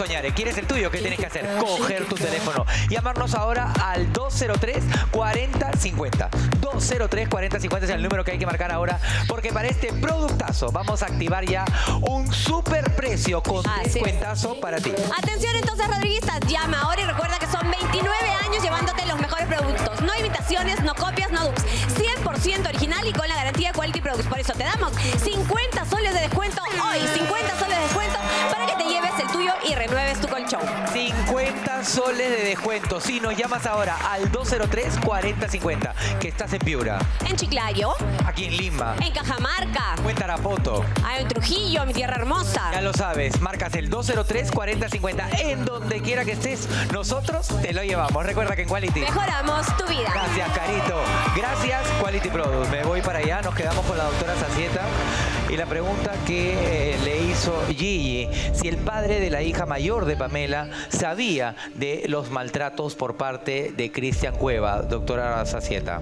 quieres el tuyo, ¿qué tienes que hacer? Coger tu teléfono. Llamarnos ahora al dos cero tres, cuarenta cincuenta. dos cero tres, cuarenta cincuenta es el número que hay que marcar ahora, porque para este productazo vamos a activar ya un super precio con descuentazo para ti. Atención entonces, Rodriguistas, llama ahora y recuerda que son veintinueve años llevándote los mejores productos. No imitaciones, no copias, no dupes. cien por ciento original y con la garantía de Quality Products. Por eso te damos cincuenta soles de descuento hoy. cincuenta soles de descuento para que te lleves el tuyo y renueves tu colchón. cincuenta soles de descuento. Si nos llamas ahora al dos cero tres, cuarenta cincuenta, que estás en Piura. En Chiclayo. Aquí en Lima. En Cajamarca. O en Tarapoto. Ah, en Trujillo, mi tierra hermosa. Ya lo sabes, marcas el dos cero tres, cuarenta cincuenta. En donde quiera que estés, nosotros te lo llevamos. Recuerda que en Quality mejoramos tu vida. Gracias, Carito. Gracias, Quality Products. Me voy para allá, nos quedamos con la doctora Sacieta. Y la pregunta que eh, le hizo Gigi, si el padre de la hija mayor de Pamela sabía de los maltratos por parte de Cristian Cueva, doctora Sacieta.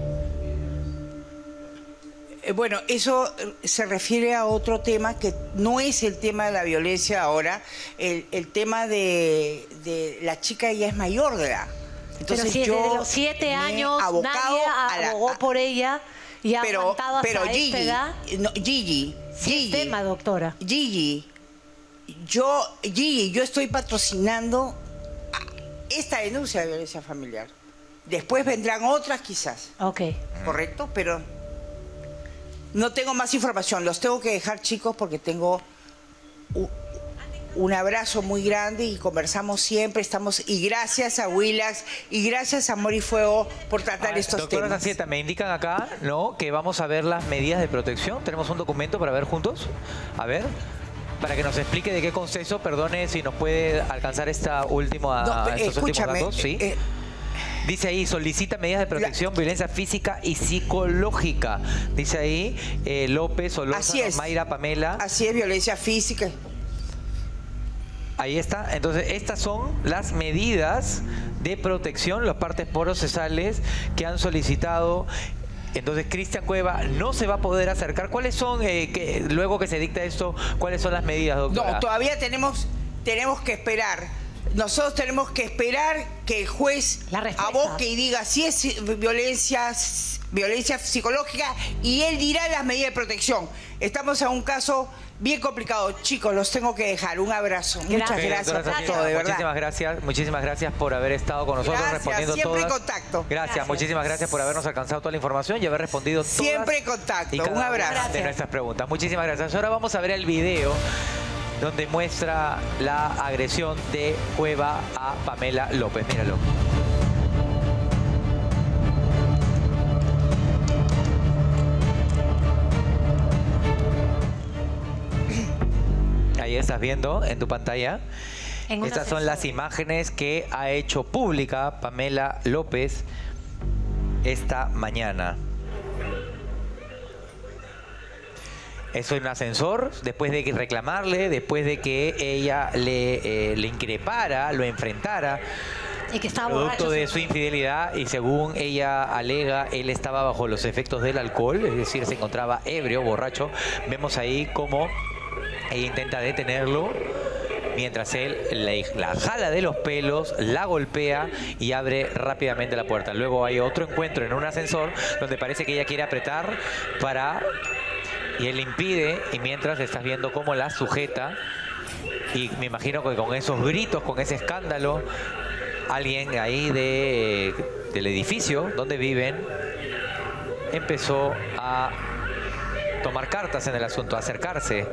Eh, Bueno, eso se refiere a otro tema que no es el tema de la violencia ahora. El, el tema de, de la chica ya es mayor de edad. Entonces Pero si yo desde los siete me he años abocado nadie a la- abogó por ella y ha pero, aguantado hasta pero esta Gigi, edad. no, Gigi, Gigi, tema, doctora. Gigi, yo, Gigi, yo estoy patrocinando esta denuncia de violencia familiar. Después vendrán otras quizás. Ok. ¿Correcto? Pero no tengo más información. Los tengo que dejar, chicos, porque tengo un, un abrazo muy grande y conversamos siempre. Estamos y gracias a Willax y gracias a Amor y Fuego por tratar Ah, estos doctora temas. Sacieta, me indican acá, ¿no?, que vamos a ver las medidas de protección. Tenemos un documento para ver juntos. A ver, para que nos explique de qué consta eso. Perdone si nos puede alcanzar esta última, No, estos escúchame, últimos datos. Sí. eh, Dice ahí, solicita medidas de protección, violencia física y psicológica. Dice ahí, eh, López, Solórzano, Así es. Mayra, Pamela. Así es, violencia física. Ahí está. Entonces, estas son las medidas de protección, las partes procesales que han solicitado. Entonces, Cristian Cueva no se va a poder acercar. ¿Cuáles son, eh, que, luego que se dicta esto, cuáles son las medidas, doctora? No, todavía tenemos, tenemos que esperar. Nosotros tenemos que esperar que el juez aboque y diga si es violencia, violencia psicológica y él dirá las medidas de protección. Estamos en un caso bien complicado. Chicos, los tengo que dejar. Un abrazo. Muchas Ok, gracias doctora por Sacieta, todo, de verdad. Muchísimas gracias, muchísimas gracias por haber estado con nosotros Gracias, respondiendo siempre en todas. contacto. Gracias, Gracias. muchísimas gracias por habernos alcanzado toda la información y haber respondido todas Siempre en contacto. y cada Un una abrazo. de nuestras preguntas. Muchísimas gracias. Ahora vamos a ver el video donde muestra la agresión de Cueva a Pamela López. Míralo. Ahí estás viendo en tu pantalla. En una Estas son las imágenes que ha hecho pública Pamela López esta mañana. Eso en un ascensor, después de que reclamarle, después de que ella le, eh, le increpara, lo enfrentara. Y que estaba Producto borracho. de su infidelidad, y según ella alega, él estaba bajo los efectos del alcohol, es decir, se encontraba ebrio, borracho. Vemos ahí cómo ella intenta detenerlo, mientras él le- la jala de los pelos, la golpea y abre rápidamente la puerta. Luego hay otro encuentro en un ascensor donde parece que ella quiere apretar para... y él le impide, y mientras estás viendo cómo la sujeta, y me imagino que con esos gritos, con ese escándalo, alguien ahí de, del edificio donde viven empezó a tomar cartas en el asunto, a acercarse.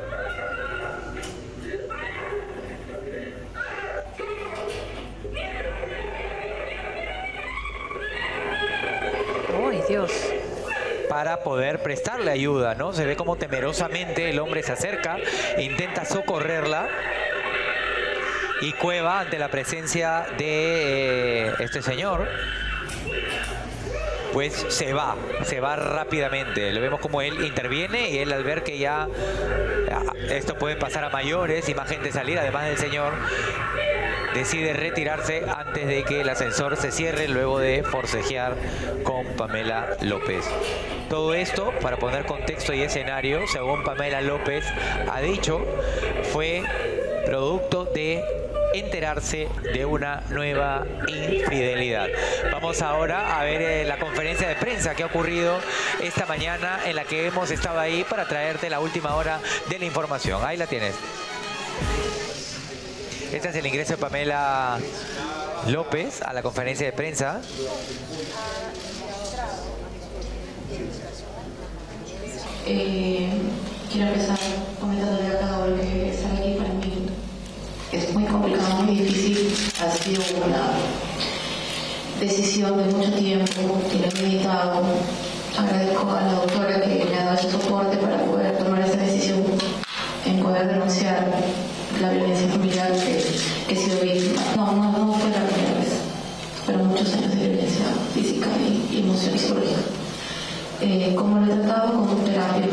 ¡Ay, Dios! Para poder prestarle ayuda, ¿no? Se ve como temerosamente el hombre se acerca e intenta socorrerla. Y Cueva, ante la presencia de eh, este señor, pues se va, se va rápidamente. Lo vemos como él interviene y él, al ver que ya ah, esto puede pasar a mayores y más gente salir, además del señor, decide retirarse antes de que el ascensor se cierre, luego de forcejear con Pamela López. Todo esto, para poner contexto y escenario, según Pamela López ha dicho, fue producto de enterarse de una nueva infidelidad. Vamos ahora a ver eh, la conferencia de prensa que ha ocurrido esta mañana, en la que hemos estado ahí para traerte la última hora de la información. Ahí la tienes. Este es el ingreso de Pamela López a la conferencia de prensa. Eh, quiero empezar comentándole a cada uno que estar aquí para mí es muy complicado, muy difícil. Ha sido una decisión de mucho tiempo que lo he meditado. Agradezco a la doctora que me ha dado ese soporte para poder tomar esa decisión en poder denunciar la violencia familiar que, que he sido víctima. No, no, no fue la primera vez, pero muchos años de violencia física y, y emocional y psicológica. Eh, ¿Cómo lo he tratado? Con terapia.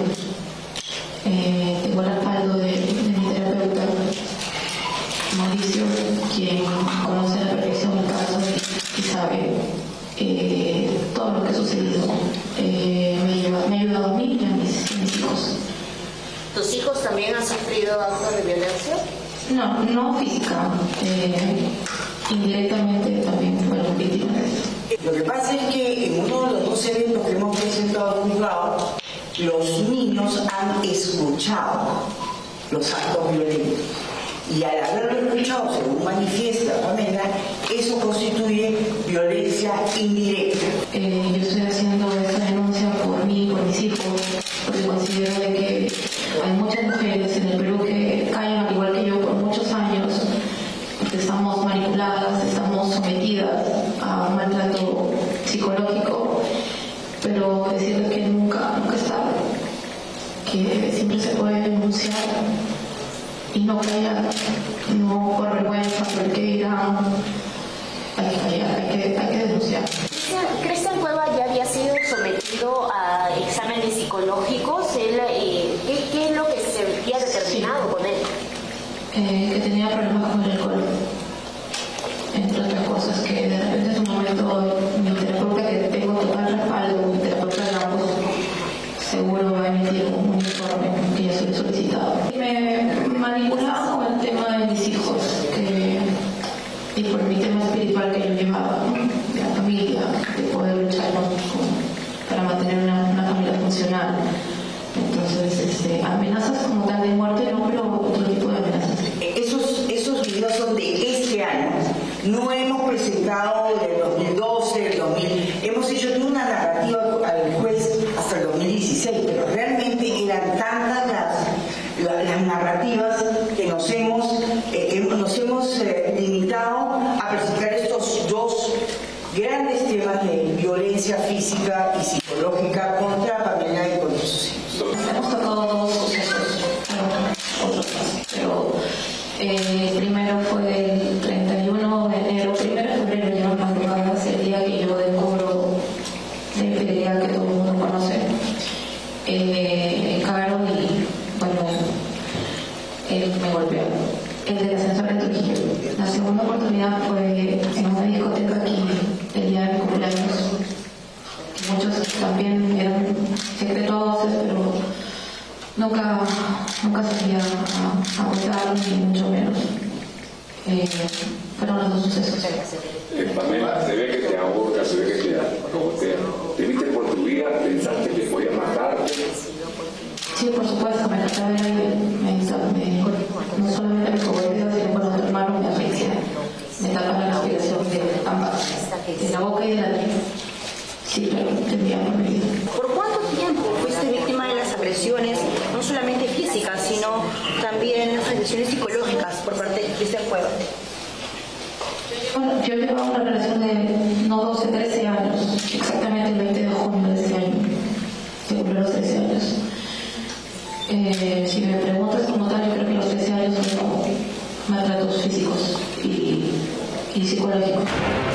Eh, tengo el respaldo de, de mi terapeuta, Mauricio, quien conoce a la perfección el caso y, y sabe eh, todo lo que ha sucedido. Eh, me, lleva, me ha ayudado a mí y a mis, a mis hijos. ¿Tus hijos también han sufrido actos de violencia? No, no física. Eh, indirectamente también fueron víctimas de eso. Lo que pasa es que en uno de los dos eventos que hemos presentado al juzgado, los niños han escuchado los actos violentos. Y al haberlo escuchado, según manifiesta Pamela, eso constituye violencia indirecta. Eh, yo estoy haciendo esta denuncia por mí y por mis hijos, porque considero de que hay muchas mujeres en el Perú que callan al igual que yo por muchos años, porque estamos manipuladas, estamos sometidas a un maltrato psicológico, pero decirles que nunca, nunca es tarde, que siempre se puede denunciar y no callar, no por vergüenza, porque dirán, hay que callar, hay que, hay que denunciar. Cristian Cueva ya había sido sometido a exámenes psicológicos. Él, eh, ¿qué, ¿Qué es lo que se había determinado con él? Eh, que tenía problemas con el alcohol, entre otras cosas, que de repente en un momento mi terapeuta, que tengo total respaldo, mi terapeuta de ambos, seguro va a emitir un informe que ya se lo he solicitado. Me manipulaba con el tema de mis hijos, que, y por mi tema espiritual que yo llevaba, de la familia, de poder luchar con, para mantener una, una familia funcional. Entonces, este, amenazas como tal de muerte, no, pero otro tipo de amenazas. Esos, esos videos son de este año. No hemos presentado del dos mil doce, del dos mil... Hemos hecho toda una narrativa al juez hasta el dos mil dieciséis, pero realmente eran tantas las, las, las narrativas que nos hemos, eh, nos hemos eh, limitado a presentar estos dos grandes temas de violencia física y psicológica contra Pamela y contra sus hijos. Hemos tocado dos sucesos, otros más, pero eh, primero fue el treinta y uno de enero, primero de febrero, ya en madrugadas, el día que yo descubro la infidelidad que todo el mundo conoce. Eh, Caro y, bueno, él me golpeó. El del ascensor de Trujillo. La segunda oportunidad fue en una discoteca aquí, el día de mi cumpleaños. Muchos también eran secretos a voces, pero nunca, nunca salía a, a votar, ni mucho menos. Eh, fueron los dos sucesos. Eh, Pamela, se ve que te ahorca, se ve que te agotea. ¿Te viste por tu vida? ¿Pensaste que podía matarte? Sí, por supuesto, me trataba de aire, me, me, no solamente me cogoteaba, sino con otro hermano me asfixia. Me tapaba la respiración de ambas, de la boca y de la nariz. Sí, claro, tendría por mi vida. ¿Por cuánto tiempo fuiste víctima de las agresiones, no solamente físicas, sino también las agresiones psicológicas por parte de Cristian Cueva? Bueno, yo llevaba una relación de no doce, trece años, exactamente el veinte de junio de este año. Se cumplió los trece años. Eh, si me preguntas como tal, yo creo que los trece años son como maltratos físicos y, y psicológicos.